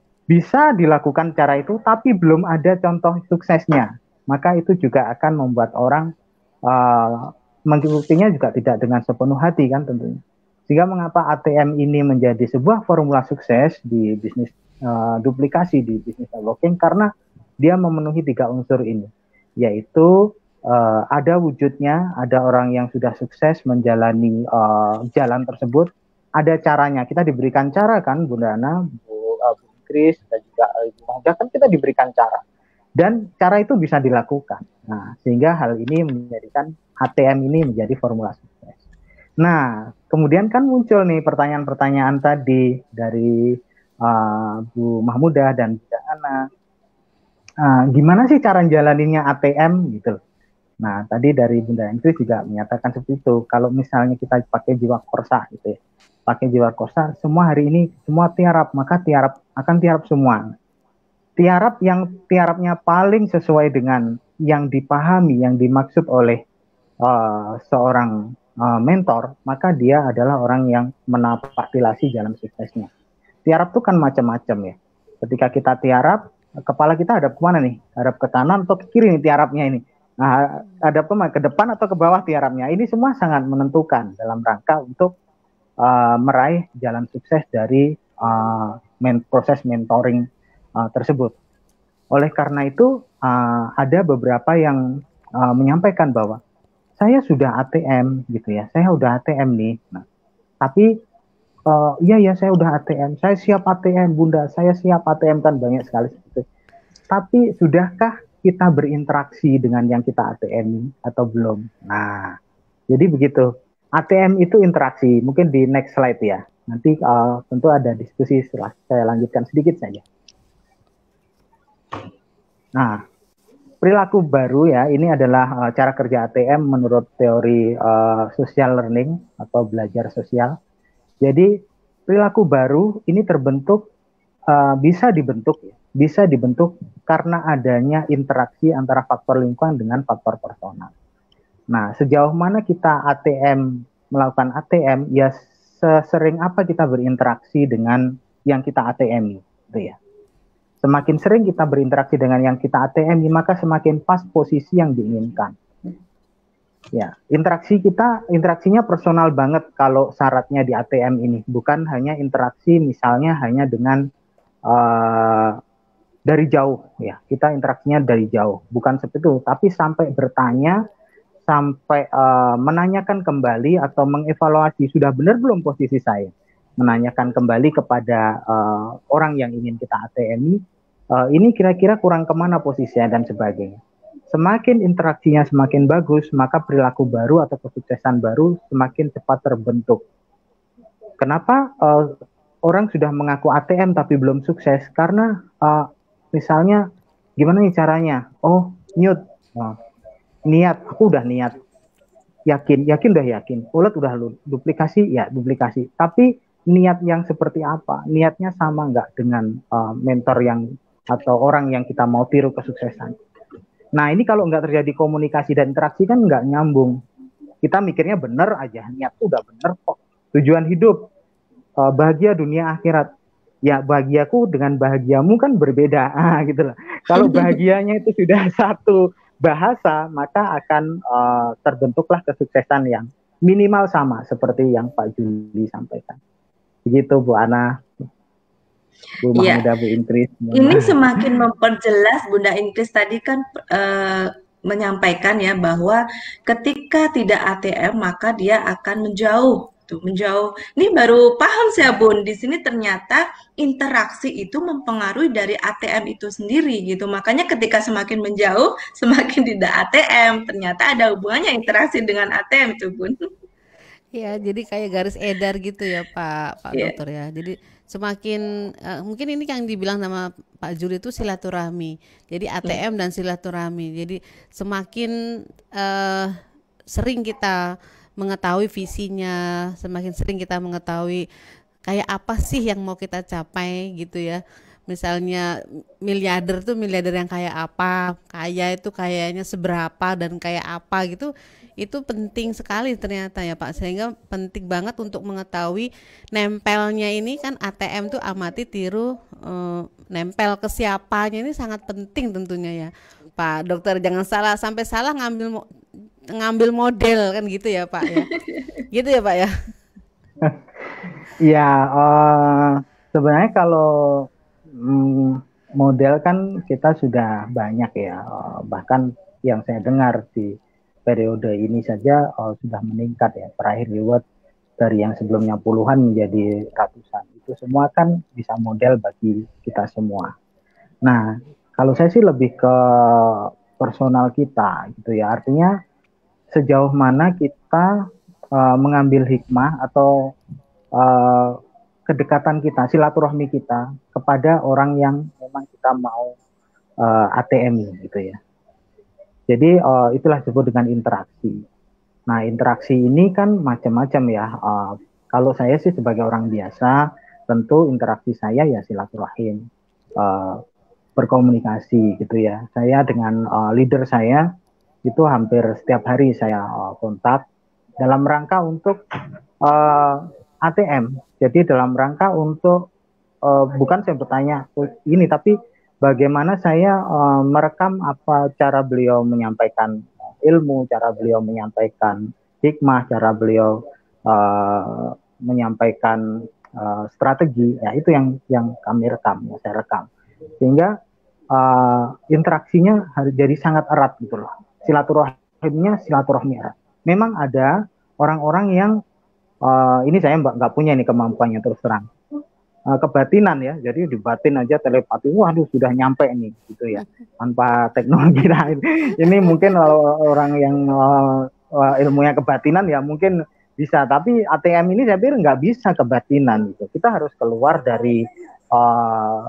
Bisa dilakukan cara itu, tapi belum ada contoh suksesnya. Maka itu juga akan membuat orang uh, mengikutinya juga tidak dengan sepenuh hati kan tentunya. Sehingga mengapa A T M ini menjadi sebuah formula sukses di bisnis Uh, duplikasi di bisnis networking karena dia memenuhi tiga unsur ini, yaitu uh, ada wujudnya, ada orang yang sudah sukses menjalani uh, jalan tersebut, ada caranya, kita diberikan cara kan Bunda Ana, Bu, uh, Bu Kris, dan juga Ibu Mahda, kan kita diberikan cara, dan cara itu bisa dilakukan. Nah, sehingga hal ini menjadikan A T M ini menjadi formula sukses. Nah, kemudian kan muncul nih pertanyaan-pertanyaan tadi dari Uh, Bu Mahmudah dan Bu Ana, uh, gimana sih cara jalaninnya A T M gitu. Nah, tadi dari Bunda Ingrid juga menyatakan seperti itu. Kalau misalnya kita pakai jiwa korsa gitu ya, pakai jiwa kosa, semua hari ini semua tiarap, maka tiarap akan tiarap semua. Tiarap yang tiarapnya paling sesuai dengan yang dipahami, yang dimaksud oleh uh, seorang uh, mentor, maka dia adalah orang yang menapaktilasi jalan suksesnya. Tiarap itu kan macam-macam ya. Ketika kita tiarap, kepala kita hadap kemana nih? Hadap ke kanan atau ke kiri nih tiarapnya ini? Nah, hadap kemana? Ke depan atau ke bawah tiarapnya? Ini semua sangat menentukan dalam rangka untuk uh, meraih jalan sukses dari uh, men proses mentoring uh, tersebut. Oleh karena itu, uh, ada beberapa yang uh, menyampaikan bahwa saya sudah A T M gitu ya, saya udah A T M nih. Nah, tapi uh, iya ya saya udah A T M, saya siap A T M Bunda, saya siap A T M, kan banyak sekali seperti itu. Tapi sudahkah kita berinteraksi dengan yang kita A T M atau belum? Nah, jadi begitu. A T M itu interaksi. Mungkin di next slide ya. Nanti uh, tentu ada diskusi setelah saya lanjutkan sedikit saja. Nah, perilaku baru ya, ini adalah uh, cara kerja A T M menurut teori uh, social learning atau belajar sosial. Jadi perilaku baru ini terbentuk, uh, bisa dibentuk ya, bisa dibentuk karena adanya interaksi antara faktor lingkungan dengan faktor personal. Nah, sejauh mana kita A T M melakukan A T M, ya sesering apa kita berinteraksi dengan yang kita A T M gitu ya. Semakin sering kita berinteraksi dengan yang kita A T M, maka semakin pas posisi yang diinginkan. Ya, interaksi kita, interaksinya personal banget kalau syaratnya di A T M ini. Bukan hanya interaksi misalnya hanya dengan uh, dari jauh. Ya, kita interaksinya dari jauh. Bukan seperti itu, tapi sampai bertanya, sampai uh, menanyakan kembali atau mengevaluasi, sudah benar belum posisi saya? Menanyakan kembali kepada uh, orang yang ingin kita A T M, uh, ini kira-kira kurang kemana posisinya dan sebagainya. Semakin interaksinya semakin bagus, maka perilaku baru atau kesuksesan baru semakin cepat terbentuk. Kenapa uh, orang sudah mengaku A T M tapi belum sukses? Karena uh, misalnya gimana nih caranya? Oh, mute. Nah, niat, aku udah niat. Yakin, yakin udah yakin. Ulet udah duplikasi, ya duplikasi. Tapi niat yang seperti apa? Niatnya sama nggak dengan uh, mentor yang atau orang yang kita mau tiru kesuksesan? Nah, ini kalau nggak terjadi komunikasi dan interaksi kan nggak nyambung. Kita mikirnya bener aja, niat udah bener kok. Tujuan hidup, uh, bahagia dunia akhirat. Ya, bahagiaku dengan bahagiamu kan berbeda. Ah, gitu lah. Kalau bahagianya itu sudah satu bahasa, maka akan uh, terbentuklah kesuksesan yang minimal sama seperti yang Pak Juli sampaikan. Begitu Bu Ana, Bu Mahmudah, ya. Bu Inkris. Ini semakin memperjelas Bunda Inkris tadi kan uh, menyampaikan ya bahwa ketika tidak A T M maka dia akan menjauh. Tuh, menjauh. Ini baru paham saya Bun, di sini ternyata interaksi itu mempengaruhi dari A T M itu sendiri gitu. Makanya ketika semakin menjauh, semakin tidak A T M. Ternyata ada hubungannya interaksi dengan A T M itu Bun. Ya, jadi kayak garis edar gitu ya Pak Pak yeah. Dokter ya. Jadi semakin uh, mungkin ini yang dibilang sama Pak Juli itu silaturahmi. Jadi A T M yeah. dan silaturahmi. Jadi semakin uh, sering kita mengetahui visinya, semakin sering kita mengetahui kayak apa sih yang mau kita capai gitu ya. Misalnya miliarder tuh miliarder yang kayak apa, kaya itu kayaknya seberapa dan kayak apa gitu. Itu penting sekali ternyata ya Pak, sehingga penting banget untuk mengetahui nempelnya ini kan A T M tuh amati tiru eh, nempel ke siapanya ini sangat penting tentunya ya Pak Dokter. Jangan salah sampai salah ngambil ngambil model kan gitu ya Pak ya. Gitu ya Pak ya. Ya uh, sebenarnya kalau mm, model kan kita sudah banyak ya, uh, bahkan yang saya dengar di periode ini saja uh, sudah meningkat ya, terakhir reward dari yang sebelumnya puluhan menjadi ratusan. Itu semua kan bisa model bagi kita semua. Nah, kalau saya sih lebih ke personal kita gitu ya, artinya sejauh mana kita uh, mengambil hikmah atau uh, kedekatan kita, silaturahmi kita kepada orang yang memang kita mau uh, A T M gitu ya. Jadi uh, itulah disebut dengan interaksi. Nah, interaksi ini kan macam-macam ya. Uh, kalau saya sih sebagai orang biasa, tentu interaksi saya ya silaturahim, uh, berkomunikasi gitu ya. Saya dengan uh, leader saya itu hampir setiap hari saya uh, kontak dalam rangka untuk uh, A T M. Jadi dalam rangka untuk uh, bukan saya bertanya ini, tapi bagaimana saya uh, merekam apa cara beliau menyampaikan ilmu, cara beliau menyampaikan hikmah, cara beliau uh, menyampaikan uh, strategi. Ya itu yang yang kami rekam, ya, saya rekam. Sehingga uh, interaksinya harus jadi sangat erat gitu loh. Silaturahimnya silaturahmi erat. Memang ada orang-orang yang uh, ini saya nggak punya nih kemampuannya terus terang. Uh, kebatinan ya, jadi di batin aja telepati, waduh sudah nyampe nih gitu ya, tanpa teknologi lain. Ini mungkin uh, orang yang uh, uh, ilmunya kebatinan ya mungkin bisa, tapi A T M ini saya pikir nggak bisa kebatinan gitu. Kita harus keluar dari uh,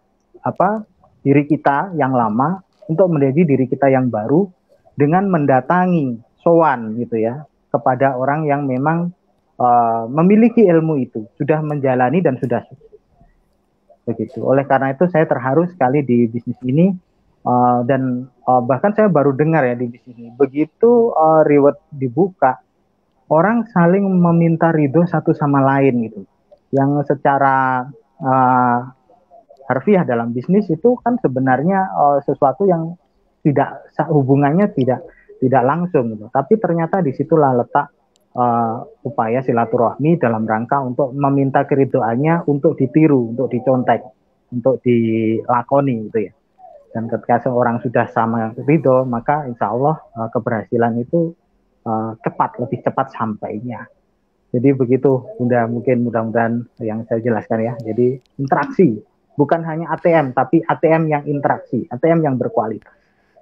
apa diri kita yang lama untuk menjadi diri kita yang baru dengan mendatangi sowan gitu ya kepada orang yang memang Uh, memiliki ilmu itu, sudah menjalani dan sudah sukses. Begitu. Oleh karena itu saya terharu sekali di bisnis ini, uh, dan uh, bahkan saya baru dengar ya di bisnis ini, begitu uh, reward dibuka, orang saling meminta ridho satu sama lain gitu. Yang secara uh, harfiah dalam bisnis itu kan sebenarnya uh, sesuatu yang tidak hubungannya tidak tidak langsung gitu. Tapi ternyata disitulah letak Uh, upaya silaturahmi dalam rangka untuk meminta keridoannya untuk ditiru, untuk dicontek, untuk dilakoni gitu ya. Dan ketika seorang sudah sama ridho, maka insya Allah uh, keberhasilan itu uh, cepat, lebih cepat sampainya. Jadi begitu Bunda, mungkin mudah-mudahan yang saya jelaskan ya. Jadi interaksi, bukan hanya A T M, tapi A T M yang interaksi, A T M yang berkualitas.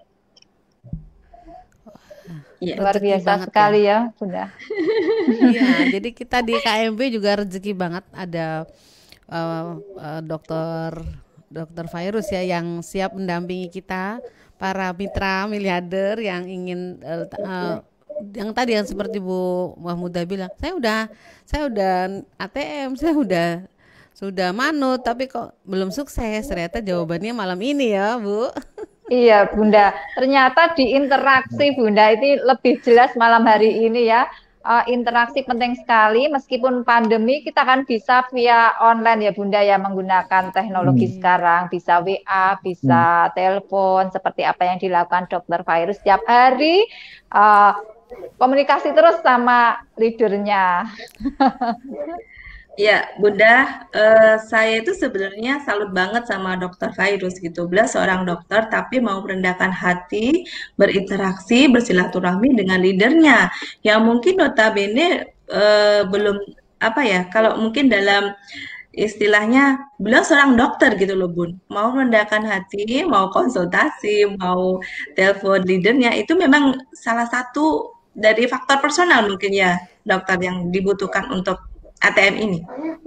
Ya, luar biasa sekali ya, ya Bunda. Iya, jadi kita di K M B juga rezeki banget ada uh, uh, dokter dokter Virus ya yang siap mendampingi kita, para mitra miliarder yang ingin uh, uh, yang tadi yang seperti Bu Mahmudah bilang, saya udah saya udah A T M, saya udah sudah manut tapi kok belum sukses. Ternyata jawabannya malam ini ya, Bu. Iya Bunda, ternyata di interaksi Bunda ini lebih jelas malam hari ini ya. Uh, interaksi penting sekali, meskipun pandemi kita kan bisa via online ya Bunda ya, menggunakan teknologi hmm. sekarang, bisa W A, bisa hmm. telepon, seperti apa yang dilakukan Dokter Virus setiap hari, uh, komunikasi terus sama leadernya. Ya, Bunda, uh, saya itu sebenarnya salut banget sama Dokter Virus gitu. Beliau seorang dokter tapi mau merendahkan hati, berinteraksi, bersilaturahmi dengan leadernya yang mungkin notabene uh, belum apa ya, kalau mungkin dalam istilahnya beliau seorang dokter gitu loh Bun. Mau merendahkan hati, mau konsultasi, mau telepon leadernya, itu memang salah satu dari faktor personal mungkin ya dokter yang dibutuhkan untuk A T M ini.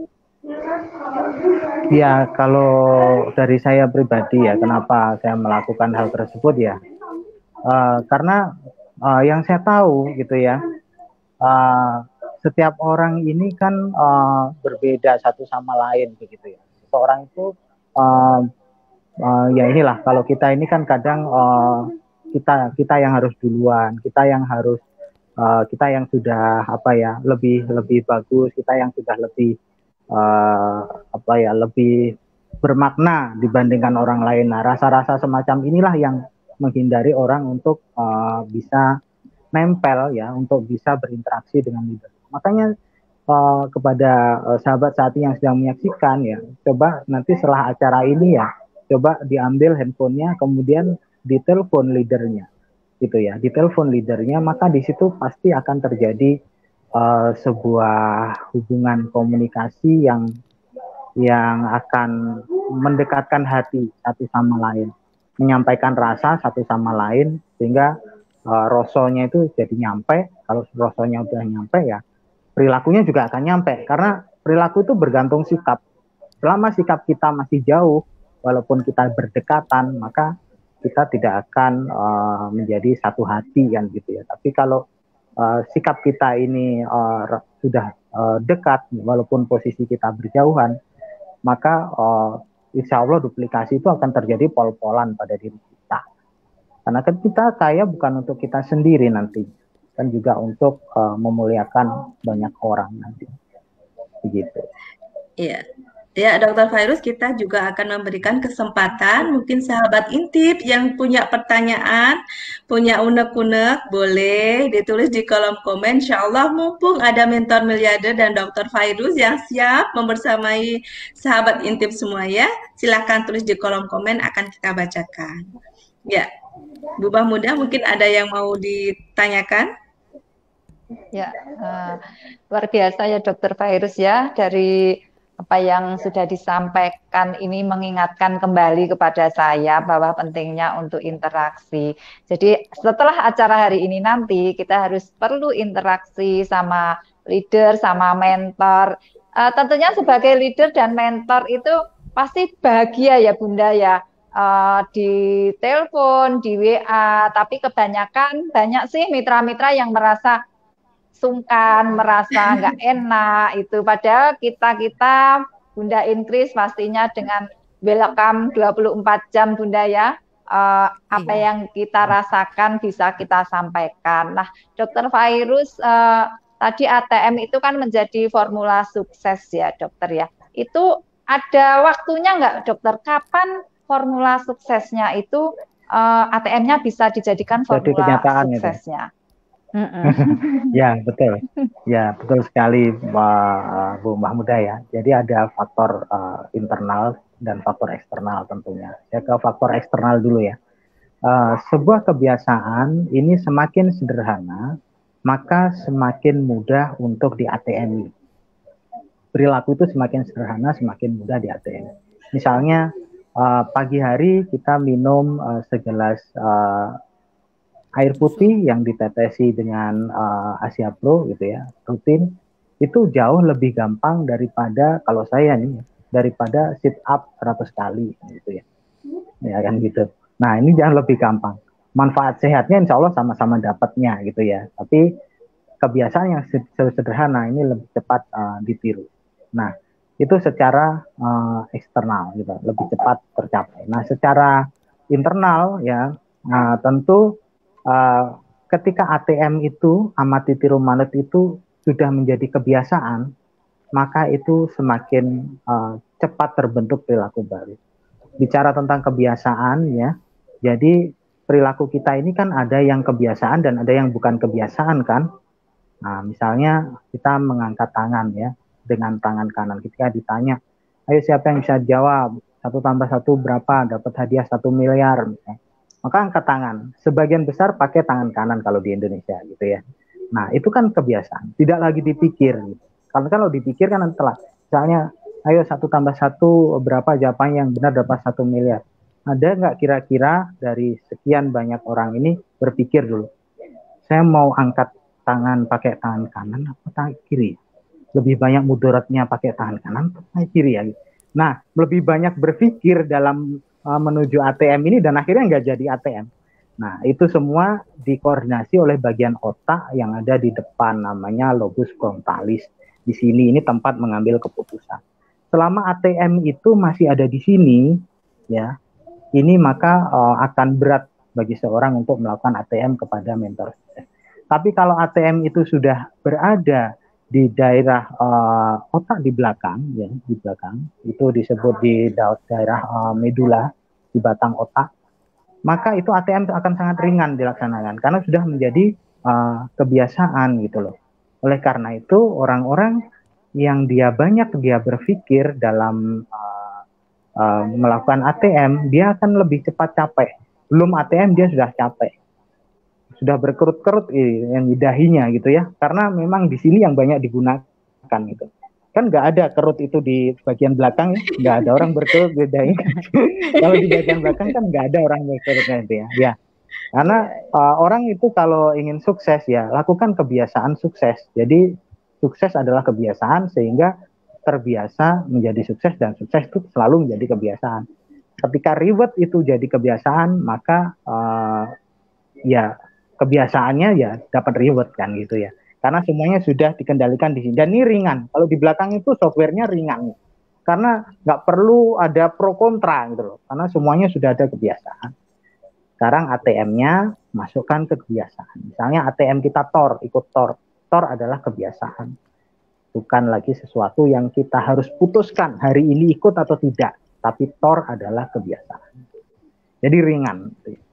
Ya, kalau dari saya pribadi ya, kenapa saya melakukan hal tersebut ya, uh, karena uh, yang saya tahu gitu ya, uh, setiap orang ini kan uh, berbeda satu sama lain begitu ya. Seorang itu uh, uh, ya inilah, kalau kita ini kan kadang uh, kita kita yang harus duluan, kita yang harus Uh, kita yang sudah apa ya lebih lebih bagus, kita yang sudah lebih uh, apa ya lebih bermakna dibandingkan orang lain. Nah, rasa-rasa semacam inilah yang menghindari orang untuk uh, bisa nempel ya, untuk bisa berinteraksi dengan leader. Makanya uh, kepada uh, sahabat saat ini yang sedang menyaksikan ya, coba nanti setelah acara ini ya, coba diambil handphonenya, kemudian ditelepon leadernya. Gitu ya, ditelepon leadernya, maka di situ pasti akan terjadi uh, sebuah hubungan komunikasi yang yang akan mendekatkan hati satu sama lain, menyampaikan rasa satu sama lain, sehingga uh, rosonya itu jadi nyampe. Kalau rosonya udah nyampe ya, perilakunya juga akan nyampe, karena perilaku itu bergantung sikap. Selama sikap kita masih jauh, walaupun kita berdekatan, maka kita tidak akan uh, menjadi satu hati kan gitu ya. Tapi kalau uh, sikap kita ini uh, sudah uh, dekat, walaupun posisi kita berjauhan, maka uh, insya Allah duplikasi itu akan terjadi pol-polan pada diri kita. Karena kan kita kaya bukan untuk kita sendiri nanti, kan juga untuk uh, memuliakan banyak orang nanti. Begitu. Iya. Ya, Dokter Fairuz, kita juga akan memberikan kesempatan mungkin sahabat Intip yang punya pertanyaan, punya unek-unek, boleh ditulis di kolom komen. Insya Allah mumpung ada mentor miliarder dan Dokter Fairuz yang siap membersamai sahabat Intip semua ya. Silahkan tulis di kolom komen, akan kita bacakan. Ya, Bu Mahmudah mungkin ada yang mau ditanyakan? Ya, uh, luar biasa ya Dokter Fairuz ya, dari apa yang sudah disampaikan ini mengingatkan kembali kepada saya bahwa pentingnya untuk interaksi. Jadi setelah acara hari ini nanti kita harus perlu interaksi sama leader, sama mentor. Uh, tentunya sebagai leader dan mentor itu pasti bahagia ya Bunda ya, uh, di telepon, di W A, tapi kebanyakan banyak sih mitra-mitra yang merasa sungkan, merasa nggak enak itu. Padahal kita-kita Bunda Inkris pastinya dengan welcome dua puluh empat jam Bunda ya, uh, apa Iya. yang kita rasakan bisa kita sampaikan. Nah, Dokter Fairuz, uh, tadi A T M itu kan menjadi formula sukses ya Dokter ya. Itu ada waktunya nggak Dokter? Kapan formula suksesnya itu uh, A T M-nya bisa dijadikan Jadi formula kenyataan itu. suksesnya? Ya betul, ya betul sekali Mbak Bu Mahmudah ya. Jadi ada faktor uh, internal dan faktor eksternal tentunya. Saya ke faktor eksternal dulu ya. Uh, sebuah kebiasaan ini semakin sederhana, maka semakin mudah untuk di A T M. Perilaku itu semakin sederhana, semakin mudah di A T M. Misalnya uh, pagi hari kita minum uh, segelas uh, air putih yang ditetesi dengan uh, Asia Pro gitu ya, rutin, itu jauh lebih gampang daripada kalau saya nih, daripada sit up seratus kali gitu ya. Ya kan gitu. Nah, ini jangan lebih gampang. Manfaat sehatnya insya Allah sama-sama dapatnya gitu ya. Tapi kebiasaan yang sederhana ini lebih cepat uh, ditiru. Nah, itu secara uh, eksternal gitu, lebih cepat tercapai. Nah, secara internal ya, nah, tentu Uh, ketika A T M itu, amati tiru manut itu sudah menjadi kebiasaan, maka itu semakin uh, cepat terbentuk perilaku baru. Bicara tentang kebiasaan ya, jadi perilaku kita ini kan ada yang kebiasaan dan ada yang bukan kebiasaan kan. Nah, misalnya kita mengangkat tangan ya, dengan tangan kanan. Ketika ditanya, ayo siapa yang bisa jawab, satu tambah satu berapa, dapat hadiah satu miliar misalnya. Maka angkat tangan. Sebagian besar pakai tangan kanan kalau di Indonesia gitu ya. Nah itu kan kebiasaan. Tidak lagi dipikir. Gitu. Karena kalau dipikir kan telah. Misalnya, ayo satu tambah satu berapa jawabannya yang benar dapat satu miliar. Ada nggak kira-kira dari sekian banyak orang ini berpikir dulu. Saya mau angkat tangan pakai tangan kanan atau tangan kiri? Lebih banyak mudaratnya pakai tangan kanan atau tangan kiri ya? Nah lebih banyak berpikir dalam menuju A T M ini dan akhirnya nggak jadi A T M. Nah itu semua dikoordinasi oleh bagian otak yang ada di depan, namanya lobus frontalis. Di sini ini tempat mengambil keputusan. Selama A T M itu masih ada di sini, ya, ini maka uh, akan berat bagi seorang untuk melakukan A T M kepada mentor. Tapi kalau A T M itu sudah berada di daerah uh, otak di belakang, ya di belakang, itu disebut di daerah uh, medula, di batang otak, maka itu A T M akan sangat ringan dilaksanakan karena sudah menjadi uh, kebiasaan gitu loh. Oleh karena itu orang-orang yang dia banyak dia berpikir dalam uh, uh, melakukan A T M, dia akan lebih cepat capek. Belum A T M dia sudah capek. Sudah berkerut-kerut yang di dahinya gitu ya, karena memang di sini yang banyak digunakan gitu. Kan nggak ada kerut itu di bagian belakang ya, nggak ada orang berkerut di dahi. Kalau di bagian belakang kan nggak ada orang berkerutnya itu ya. Ya, karena uh, orang itu kalau ingin sukses ya lakukan kebiasaan sukses. Jadi sukses adalah kebiasaan sehingga terbiasa menjadi sukses dan sukses itu selalu menjadi kebiasaan. Ketika reward itu jadi kebiasaan maka uh, ya kebiasaannya ya dapat reward kan gitu ya. karena semuanya sudah dikendalikan di sini. Dan ini ringan. Kalau di belakang itu softwarenya ringan, karena nggak perlu ada pro kontra gitu loh, karena semuanya sudah ada kebiasaan. Sekarang A T M-nya masukkan ke kebiasaan. Misalnya A T M kita T O R, ikut T O R. T O R adalah kebiasaan, bukan lagi sesuatu yang kita harus putuskan hari ini ikut atau tidak, tapi T O R adalah kebiasaan. Jadi ringan.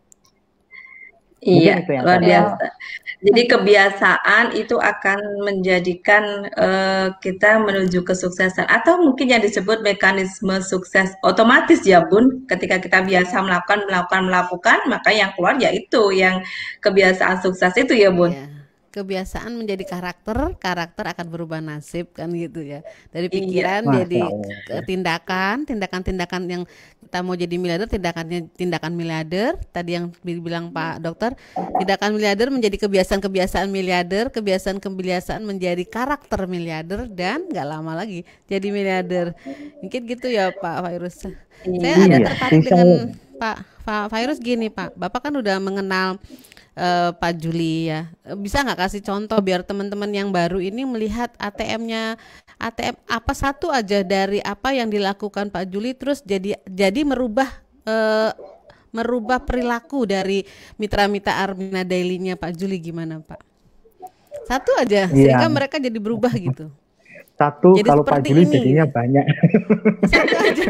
Iya, luar biasa. Jadi kebiasaan itu akan menjadikan uh, kita menuju kesuksesan, atau mungkin yang disebut mekanisme sukses otomatis ya Bun. Ketika kita biasa melakukan, melakukan, melakukan, maka yang keluar yaitu yang kebiasaan sukses itu ya Bun. Iya. Kebiasaan menjadi karakter, karakter akan berubah nasib kan gitu ya. Dari pikiran iya. jadi ke tindakan, tindakan-tindakan yang kita mau jadi miliarder, tindakannya tindakan miliarder. Tadi yang dibilang Pak Dokter, tindakan miliarder menjadi kebiasaan-kebiasaan miliarder, kebiasaan-kebiasaan menjadi karakter miliarder, dan nggak lama lagi jadi miliarder. Mungkin gitu ya Pak Fairuz. Saya ada tertarik dengan Pak Pak Fairuz gini Pak, Bapak kan udah mengenal Uh, Pak Juli ya, bisa nggak kasih contoh biar teman-teman yang baru ini melihat A T M-nya, A T M apa satu aja dari apa yang dilakukan Pak Juli terus jadi jadi merubah uh, merubah perilaku dari mitra-mitra Armina Daily-nya Pak Juli, gimana Pak? Satu aja sehingga ya, mereka jadi berubah gitu. Satu, jadi kalau Pak Juli ini jadinya banyak. Satu aja.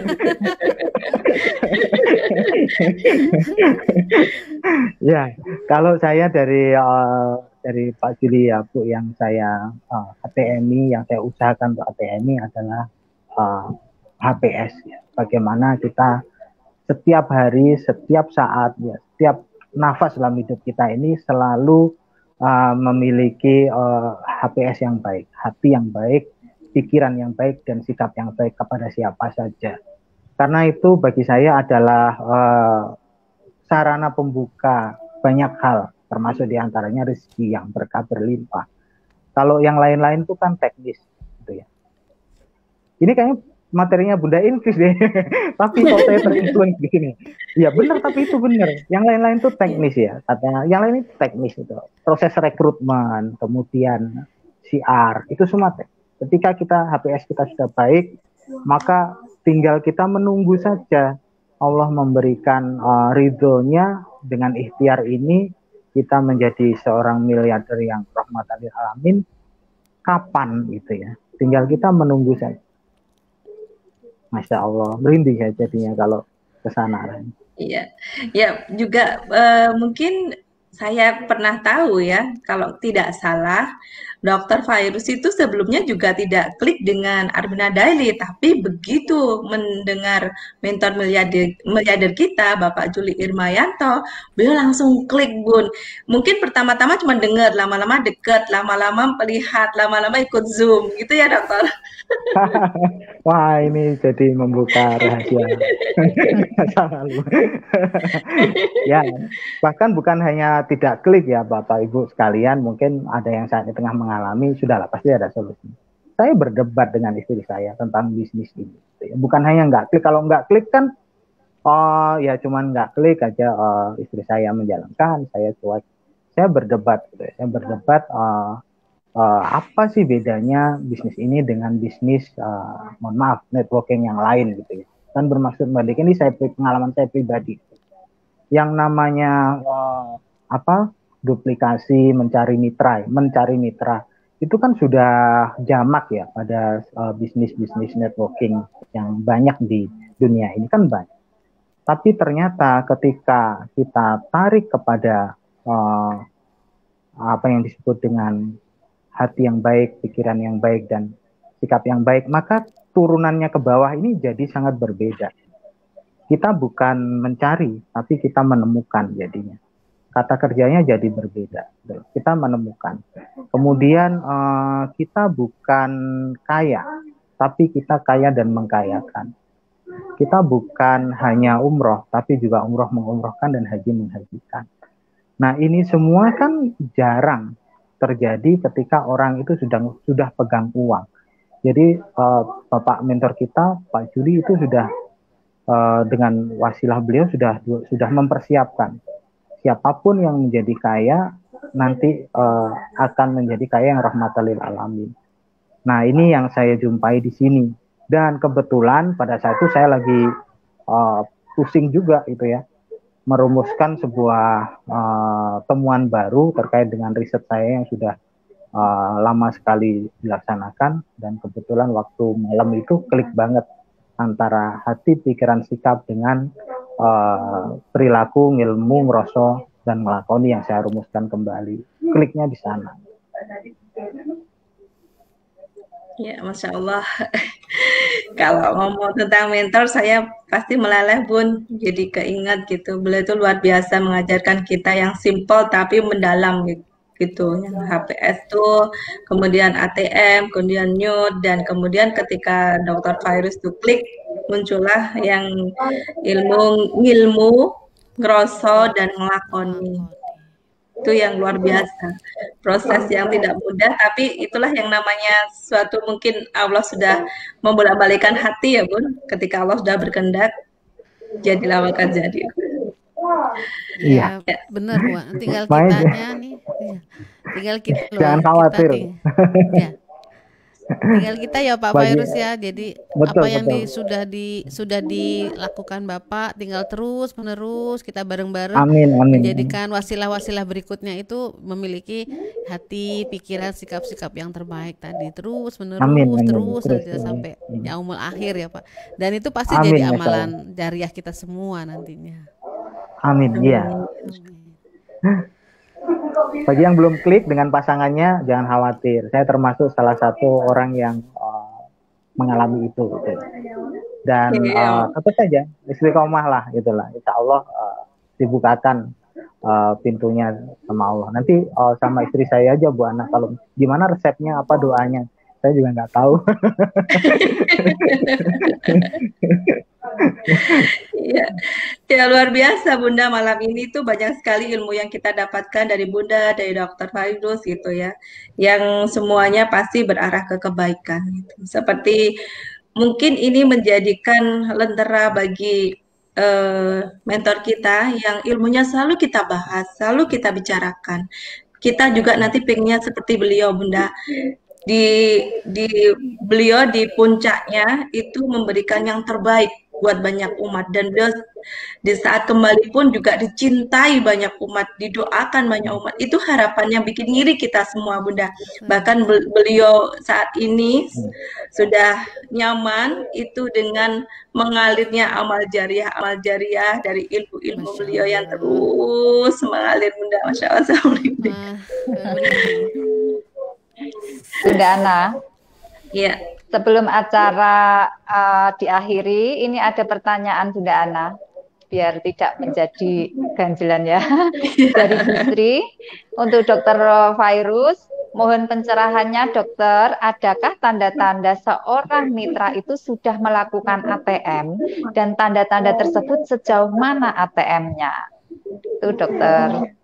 Ya, kalau saya dari uh, dari Pak Juli ya Bu, yang saya uh, A T M I, yang saya usahakan untuk A T M I adalah uh, H P S ya. Bagaimana kita setiap hari, setiap saat ya, setiap nafas dalam hidup kita ini selalu uh, memiliki uh, H P S yang baik, hati yang baik, pikiran yang baik, dan sikap yang baik kepada siapa saja. Karena itu bagi saya adalah uh, sarana pembuka banyak hal, termasuk diantaranya rezeki yang berkah berlimpah. Kalau yang lain-lain itu kan teknis, gitu ya. Ini kayaknya materinya Bunda Infus deh, tapi kalau saya terinfluence di sini, ya benar, tapi itu benar. Yang lain-lain itu teknis ya, katanya. Yang lain itu teknis itu, proses rekrutmen, kemudian C R, itu semua teknis. Ketika kita H P S kita sudah baik, maka tinggal kita menunggu saja Allah memberikan uh, ridhonya. Dengan ikhtiar ini kita menjadi seorang miliarder yang rahmatan lil alamin. Kapan gitu ya, tinggal kita menunggu saja. Masya Allah, merinding saya jadinya kalau kesana. Iya, ya juga uh, mungkin saya pernah tahu ya, kalau tidak salah, Dokter Fairuz itu sebelumnya juga tidak klik dengan Armina Daily, tapi begitu mendengar mentor miliarder, miliarder kita, Bapak Juli Irmayanto, beliau langsung klik Bun. Mungkin pertama-tama cuma dengar, lama-lama deket, lama-lama melihat, lama-lama ikut Zoom, gitu ya Dokter? Wah, ini jadi membuka rahasia masa lalu. Ya, bahkan bukan hanya tidak klik ya Bapak Ibu sekalian, mungkin ada yang saat ini tengah mengalami, sudahlah pasti ada solusi. Saya berdebat dengan istri saya tentang bisnis ini. Bukan hanya nggak klik, kalau nggak klik kan, oh ya cuman nggak klik aja, oh, istri saya menjalankan, saya cuek. Saya berdebat, gitu ya. Saya berdebat. Oh, Uh, apa sih bedanya bisnis ini dengan bisnis, uh, mohon maaf, networking yang lain gitu ya. Kan bermaksud membandingkan, ini saya pengalaman saya pribadi. Yang namanya uh, apa duplikasi, mencari mitra, mencari mitra itu kan sudah jamak ya pada uh, bisnis-bisnis networking yang banyak di dunia ini kan banyak. Tapi ternyata ketika kita tarik kepada uh, apa yang disebut dengan hati yang baik, pikiran yang baik, dan sikap yang baik, maka turunannya ke bawah ini jadi sangat berbeda. Kita bukan mencari, tapi kita menemukan jadinya. Kata kerjanya jadi berbeda. Kita menemukan. Kemudian uh, kita bukan kaya, tapi kita kaya dan mengkayakan. Kita bukan hanya umroh, tapi juga umroh mengumrohkan dan haji menghajikan. Nah, ini semua kan jarang terjadi ketika orang itu sudah sudah pegang uang. Jadi uh, Bapak mentor kita Pak Juli itu sudah uh, dengan wasilah beliau sudah sudah mempersiapkan siapapun yang menjadi kaya nanti uh, akan menjadi kaya yang rahmatan lil alamin. Nah, ini yang saya jumpai di sini. Dan kebetulan pada saat itu saya lagi uh, pusing juga itu ya, merumuskan sebuah uh, temuan baru terkait dengan riset saya yang sudah uh, lama sekali dilaksanakan. Dan kebetulan waktu malam itu klik banget antara hati, pikiran, sikap dengan uh, perilaku, ngilmu, ngeroso, dan melakoni yang saya rumuskan kembali. Kliknya di sana. Ya, Masya Allah. Kalau ngomong tentang mentor, saya pasti meleleh, Bun. Jadi keingat gitu. Beliau itu luar biasa mengajarkan kita yang simpel tapi mendalam gitu. Yang H P S tuh, kemudian A T M, kemudian Newt, dan kemudian ketika dokter Virus tuh klik, muncullah yang ilmu ngilmu, ngeroso, dan ngelakoni. Itu yang luar biasa, proses yang tidak mudah, tapi itulah yang namanya suatu mungkin Allah sudah membolak-balikan hati ya Bun, ketika Allah sudah berkehendak jadilah maka jadi. Iya, ya, benar Bu. Tinggal kitanya nih, ya. tinggal kita loh. Jangan khawatir. Kita, ya. Tinggal kita ya Pak Virus ya. Jadi betul, apa yang di, sudah di sudah dilakukan Bapak, tinggal terus menerus kita bareng-bareng menjadikan wasilah-wasilah berikutnya itu memiliki hati, pikiran, sikap-sikap yang terbaik tadi, terus menerus amin, amin. terus saja sampai yaumul akhir ya Pak. Dan itu pasti amin, jadi amalan jariah kita semua nantinya. Amin, iya. Bagi yang belum klik dengan pasangannya, jangan khawatir. Saya termasuk salah satu orang yang uh, mengalami itu. Gitu. Dan uh, apa saja, istiqomah lah, itulah. Insya Allah uh, dibukakan uh, pintunya sama Allah. Nanti uh, sama istri saya aja Bu Ana, kalau gimana resepnya, apa doanya, saya juga nggak tahu. Ya, ya luar biasa Bunda, malam ini tuh banyak sekali ilmu yang kita dapatkan dari Bunda, dari dokter Virus gitu ya, yang semuanya pasti berarah ke kebaikan gitu. Seperti mungkin ini menjadikan lentera bagi uh, mentor kita yang ilmunya selalu kita bahas, selalu kita bicarakan. Kita juga nanti pengennya seperti beliau Bunda, di di beliau di puncaknya itu memberikan yang terbaik buat banyak umat, dan beliau di saat kembali pun juga dicintai banyak umat, didoakan banyak umat. Itu harapannya bikin ngiri kita semua Bunda. Bahkan beliau saat ini sudah nyaman itu dengan mengalirnya amal jariah amal jariah dari ilmu-ilmu beliau yang terus mengalir Bunda. Masya Allah. Bunda Ana, ya. Sebelum acara uh, diakhiri, ini ada pertanyaan Bunda Ana, biar tidak menjadi ganjilan ya. Dari Busri, untuk Dokter Virus, mohon pencerahannya Dokter, adakah tanda-tanda seorang mitra itu sudah melakukan A T M, dan tanda-tanda tersebut sejauh mana A T M-nya? Itu Dokter.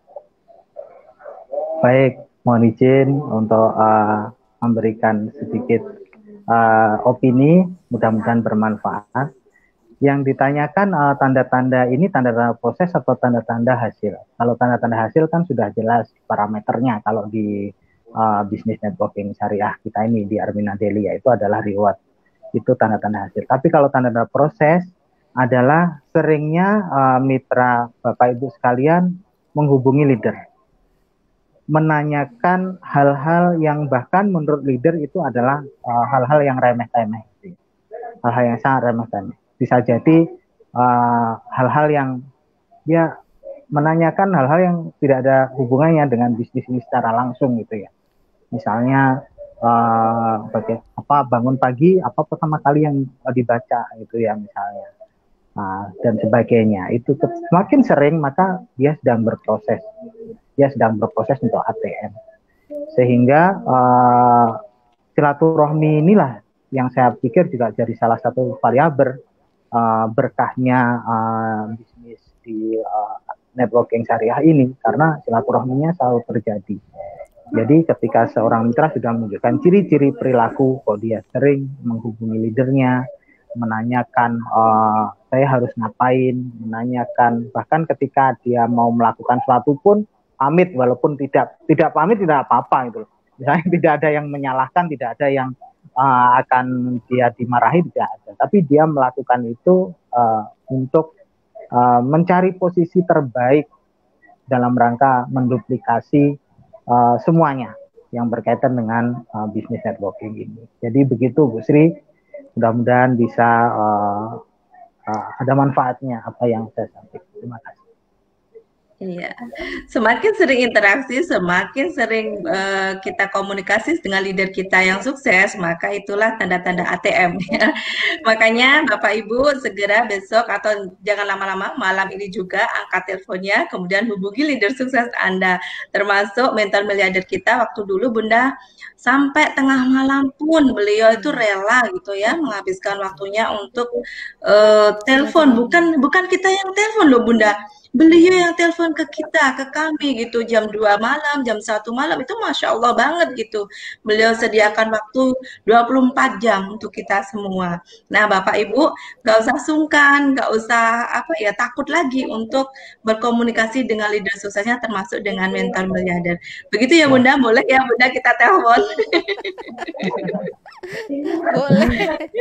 Baik, mohon izin untuk uh, memberikan sedikit Uh, opini, mudah-mudahan bermanfaat. Yang ditanyakan uh, tanda-tanda ini tanda-tanda proses atau tanda-tanda hasil. Kalau tanda-tanda hasil kan sudah jelas parameternya. Kalau di uh, bisnis networking syariah kita ini di Armina Daily, yaitu adalah reward. Itu tanda-tanda hasil. Tapi kalau tanda-tanda proses adalah seringnya uh, mitra Bapak Ibu sekalian menghubungi leader, menanyakan hal-hal yang bahkan menurut leader itu adalah hal-hal uh, yang remeh-temeh, hal-hal yang sangat remeh-temeh. Bisa jadi hal-hal uh, yang dia menanyakan hal-hal yang tidak ada hubungannya dengan bisnis ini secara langsung gitu ya. Misalnya uh, baga- apa bangun pagi apa pertama kali yang uh, dibaca itu ya misalnya, uh, dan sebagainya. Itu semakin sering maka dia sedang berproses. Dia sedang berproses untuk A T M. Sehingga uh, silaturahmi inilah yang saya pikir juga jadi salah satu variabel uh, berkahnya uh, bisnis di uh, networking syariah ini, karena silaturahminya selalu terjadi. Jadi ketika seorang mitra sudah menunjukkan ciri-ciri perilaku, kok dia sering menghubungi leadernya, menanyakan uh, saya harus ngapain, menanyakan bahkan ketika dia mau melakukan sesuatu pun pamit, walaupun tidak tidak pamit tidak apa-apa gitu loh. Misalnya tidak ada yang menyalahkan, tidak ada yang uh, akan dia dimarahi, tidak ada. Tapi dia melakukan itu uh, untuk uh, mencari posisi terbaik dalam rangka menduplikasi uh, semuanya yang berkaitan dengan uh, bisnis networking ini. Jadi begitu Bu Sri, mudah-mudahan bisa uh, uh, ada manfaatnya apa yang saya sampaikan. Terima kasih. Iya, semakin sering interaksi, semakin sering uh, kita komunikasi dengan leader kita yang sukses, maka itulah tanda-tanda A T M. Ya. Makanya Bapak Ibu segera besok atau jangan lama-lama, malam ini juga angkat teleponnya, kemudian hubungi leader sukses Anda, termasuk mentor miliarder kita. Waktu dulu Bunda sampai tengah malam pun beliau itu rela gitu ya menghabiskan waktunya untuk uh, telepon, bukan bukan kita yang telepon loh Bunda. Beliau yang telepon ke kita, ke kami gitu, jam dua malam, jam satu malam, itu Masya Allah banget gitu. Beliau sediakan waktu dua puluh empat jam untuk kita semua. Nah Bapak Ibu, gak usah sungkan, gak usah apa ya takut lagi untuk berkomunikasi dengan leader suksesnya, termasuk dengan mentor miliarder. Begitu ya Bunda, boleh ya Bunda kita telepon? Boleh.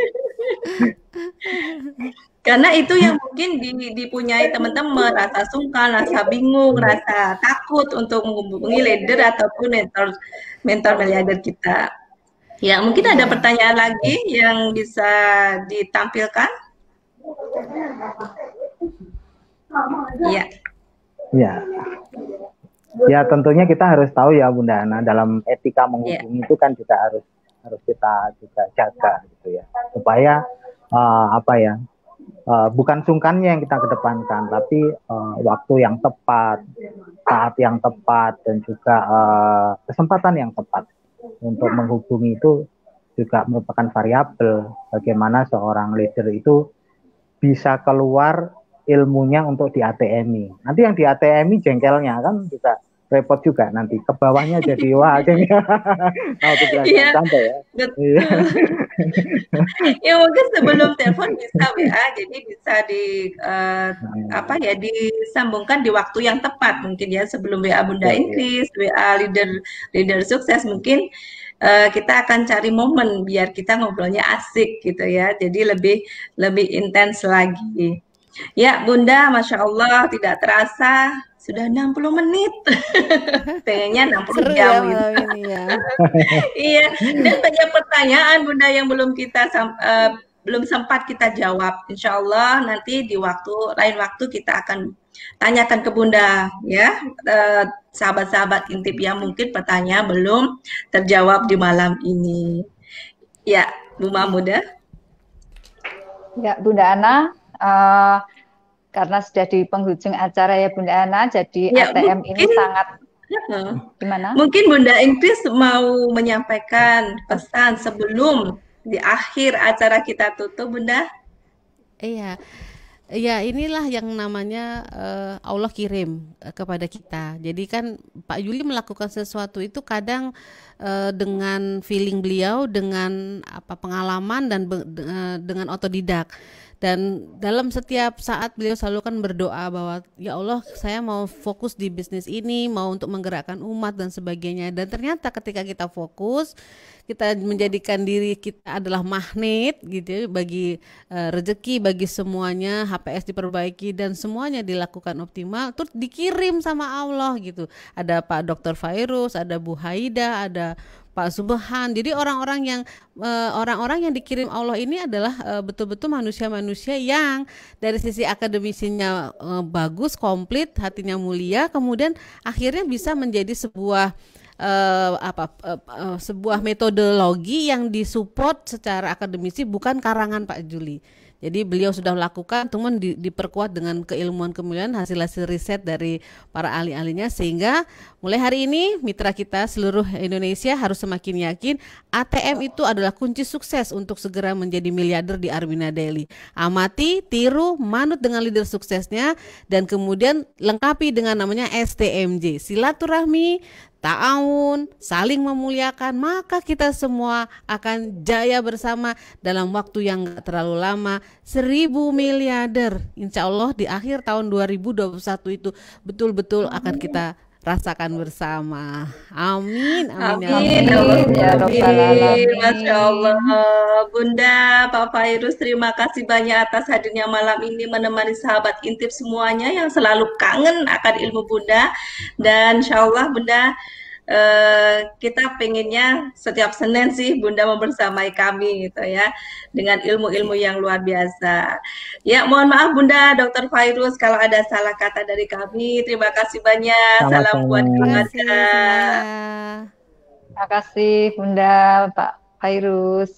Karena itu yang mungkin dipunyai teman-teman, rasa sungkan, rasa bingung, rasa takut untuk menghubungi leader ataupun mentor mentor miliarder kita. Ya, mungkin ada pertanyaan lagi yang bisa ditampilkan? Iya. Ya. Ya, tentunya kita harus tahu ya Bunda Ana, dalam etika menghubungi ya. Itu kan juga harus harus kita juga jaga gitu ya. Supaya uh, apa ya? Uh, bukan sungkannya yang kita kedepankan, tapi uh, waktu yang tepat, saat yang tepat, dan juga uh, kesempatan yang tepat untuk menghubungi itu juga merupakan variabel bagaimana seorang leader itu bisa keluar ilmunya untuk di A T M-i. Nanti yang di A T M-i jengkelnya kan juga repot juga, nanti ke bawahnya jadi wah akhirnya tahu tuh ya, santai ya. Betul. Ya mungkin sebelum telepon bisa W A, jadi bisa di uh, hmm. apa ya disambungkan di waktu yang tepat mungkin ya, sebelum W A Bunda Inggris, W A leader leader sukses, mungkin uh, kita akan cari momen biar kita ngobrolnya asik gitu ya, jadi lebih lebih intens lagi. Ya Bunda, Masya Allah tidak terasa sudah enam puluh menit. Pengennya enam puluh jam ya, gitu. Ini ya. Iya, dan banyak pertanyaan Bunda yang belum kita uh, belum sempat kita jawab. Insya Allah nanti di waktu lain waktu kita akan tanyakan ke Bunda ya, uh, sahabat-sahabat intip yang mungkin pertanyaan belum terjawab di malam ini. Ya, Bu Mahmuda. Ya, Bunda Ana, uh, karena sudah di penghujung acara ya Bunda Ana, jadi ya, A T M mungkin, ini sangat uh, gimana? Mungkin Bunda Inggris mau menyampaikan pesan sebelum di akhir acara kita tutup, Bunda. Iya. Ya inilah yang namanya uh, Allah kirim uh, kepada kita. Jadi kan Pak Juli melakukan sesuatu itu kadang uh, dengan feeling beliau, dengan apa pengalaman dan be, uh, dengan otodidak. Dan dalam setiap saat beliau selalu kan berdoa bahwa ya Allah saya mau fokus di bisnis ini, mau untuk menggerakkan umat dan sebagainya. Dan ternyata ketika kita fokus, kita menjadikan diri kita adalah magnet gitu ya, bagi uh, rezeki, bagi semuanya, H P S diperbaiki dan semuanya dilakukan optimal, terus dikirim sama Allah gitu. Ada Pak Doktor Fairuz, ada Bu Haida, ada Pak Subhan. Jadi orang-orang yang uh, orang-orang yang dikirim Allah ini adalah uh, betul-betul manusia-manusia yang dari sisi akademisinya uh, bagus, komplit, hatinya mulia, kemudian akhirnya bisa menjadi sebuah uh, apa uh, uh, sebuah metodologi yang disupport secara akademisi, bukan karangan Pak Juli. Jadi beliau sudah melakukan, teman di, diperkuat dengan keilmuan kemuliaan, hasil-hasil riset dari para ahli-ahlinya, sehingga mulai hari ini mitra kita seluruh Indonesia harus semakin yakin A T M itu adalah kunci sukses untuk segera menjadi miliarder di Armina Daily. Amati, tiru, manut dengan leader suksesnya, dan kemudian lengkapi dengan namanya S T M J, silaturahmi, ta'awun, saling memuliakan, maka kita semua akan jaya bersama dalam waktu yang gak terlalu lama. Seribu miliarder insya Allah di akhir tahun dua ribu dua puluh satu itu betul-betul akan kita rasakan bersama. Amin, amin, ya Amin, Rabbal Amin ya Rabbal Amin. Masya Allah. Alamin. Bunda, Pak Fairuz, terima kasih banyak atas hadirnya malam ini menemani sahabat intip semuanya yang selalu kangen akan ilmu Bunda. Dan insya Allah Bunda, eh, kita pengennya setiap Senin sih Bunda membersamai kami gitu ya, dengan ilmu-ilmu yang luar biasa. Ya, mohon maaf Bunda, Dokter Fairuz kalau ada salah kata dari kami. Terima kasih banyak. Salam buat Sama-sama. Terima kasih keluarga. semuanya. Terima kasih Bunda, Pak Fairuz.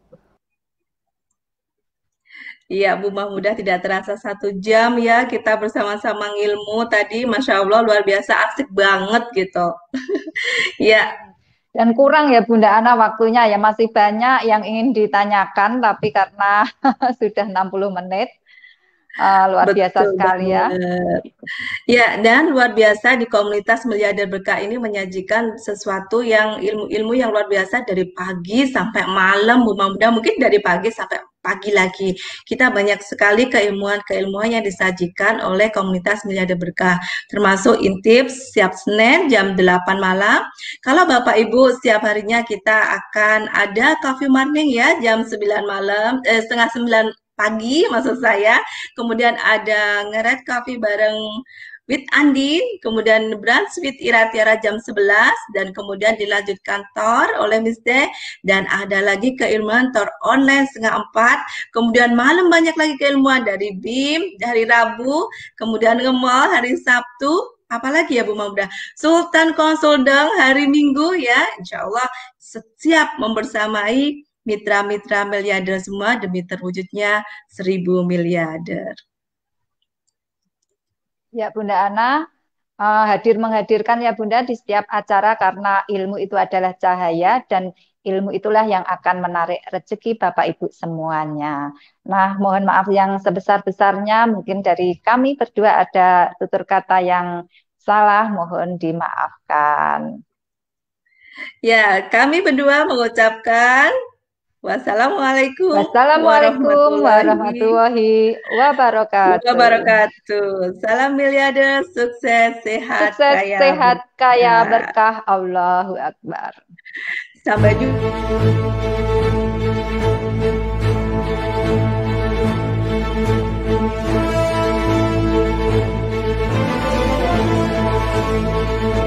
Iya, Bu Mahmudah, tidak terasa satu jam ya kita bersama-sama ngilmu tadi. Masya Allah, luar biasa asik banget gitu. Ya, Dan kurang ya Bunda Ana waktunya ya, masih banyak yang ingin ditanyakan tapi karena sudah enam puluh menit, eh, luar biasa betul sekali ya. banget. Ya, dan luar biasa di komunitas Miliarder Berkah ini menyajikan sesuatu yang ilmu-ilmu yang luar biasa dari pagi sampai malam, Bu Mahmudah. Mungkin dari pagi sampai pagi lagi. Kita banyak sekali keilmuan-keilmuan yang disajikan oleh komunitas Miliarder Berkah. Termasuk intip setiap Senin jam delapan malam. Kalau Bapak Ibu setiap harinya kita akan ada coffee morning ya jam sembilan malam, eh, setengah sembilan pagi maksud saya. Kemudian ada ngeret coffee bareng with Andin, kemudian brunch with Ira Tiara jam sebelas, dan kemudian dilanjutkan Tor oleh Miss D, dan ada lagi keilmuan Tor online setengah empat, kemudian malam banyak lagi keilmuan dari B I M, dari Rabu, kemudian nge-mall hari Sabtu, apalagi ya Bu Mahmudah, Sultan Konsuldang hari Minggu ya, insya Allah siap membersamai mitra-mitra miliarder semua demi terwujudnya seribu miliarder. Ya Bunda Ana, eh, hadir menghadirkan ya Bunda di setiap acara karena ilmu itu adalah cahaya dan ilmu itulah yang akan menarik rezeki Bapak Ibu semuanya. Nah, mohon maaf yang sebesar-besarnya, mungkin dari kami berdua ada tutur kata yang salah, mohon dimaafkan. Ya, kami berdua mengucapkan wassalamualaikum Wassalamualaikum warahmatullahi wabarakatuh. wabarakatuh. Salam miliarder, sukses, sehat, Sukses, kaya, sehat, kaya, berkah. berkah. Allahu Akbar. Sampai jumpa.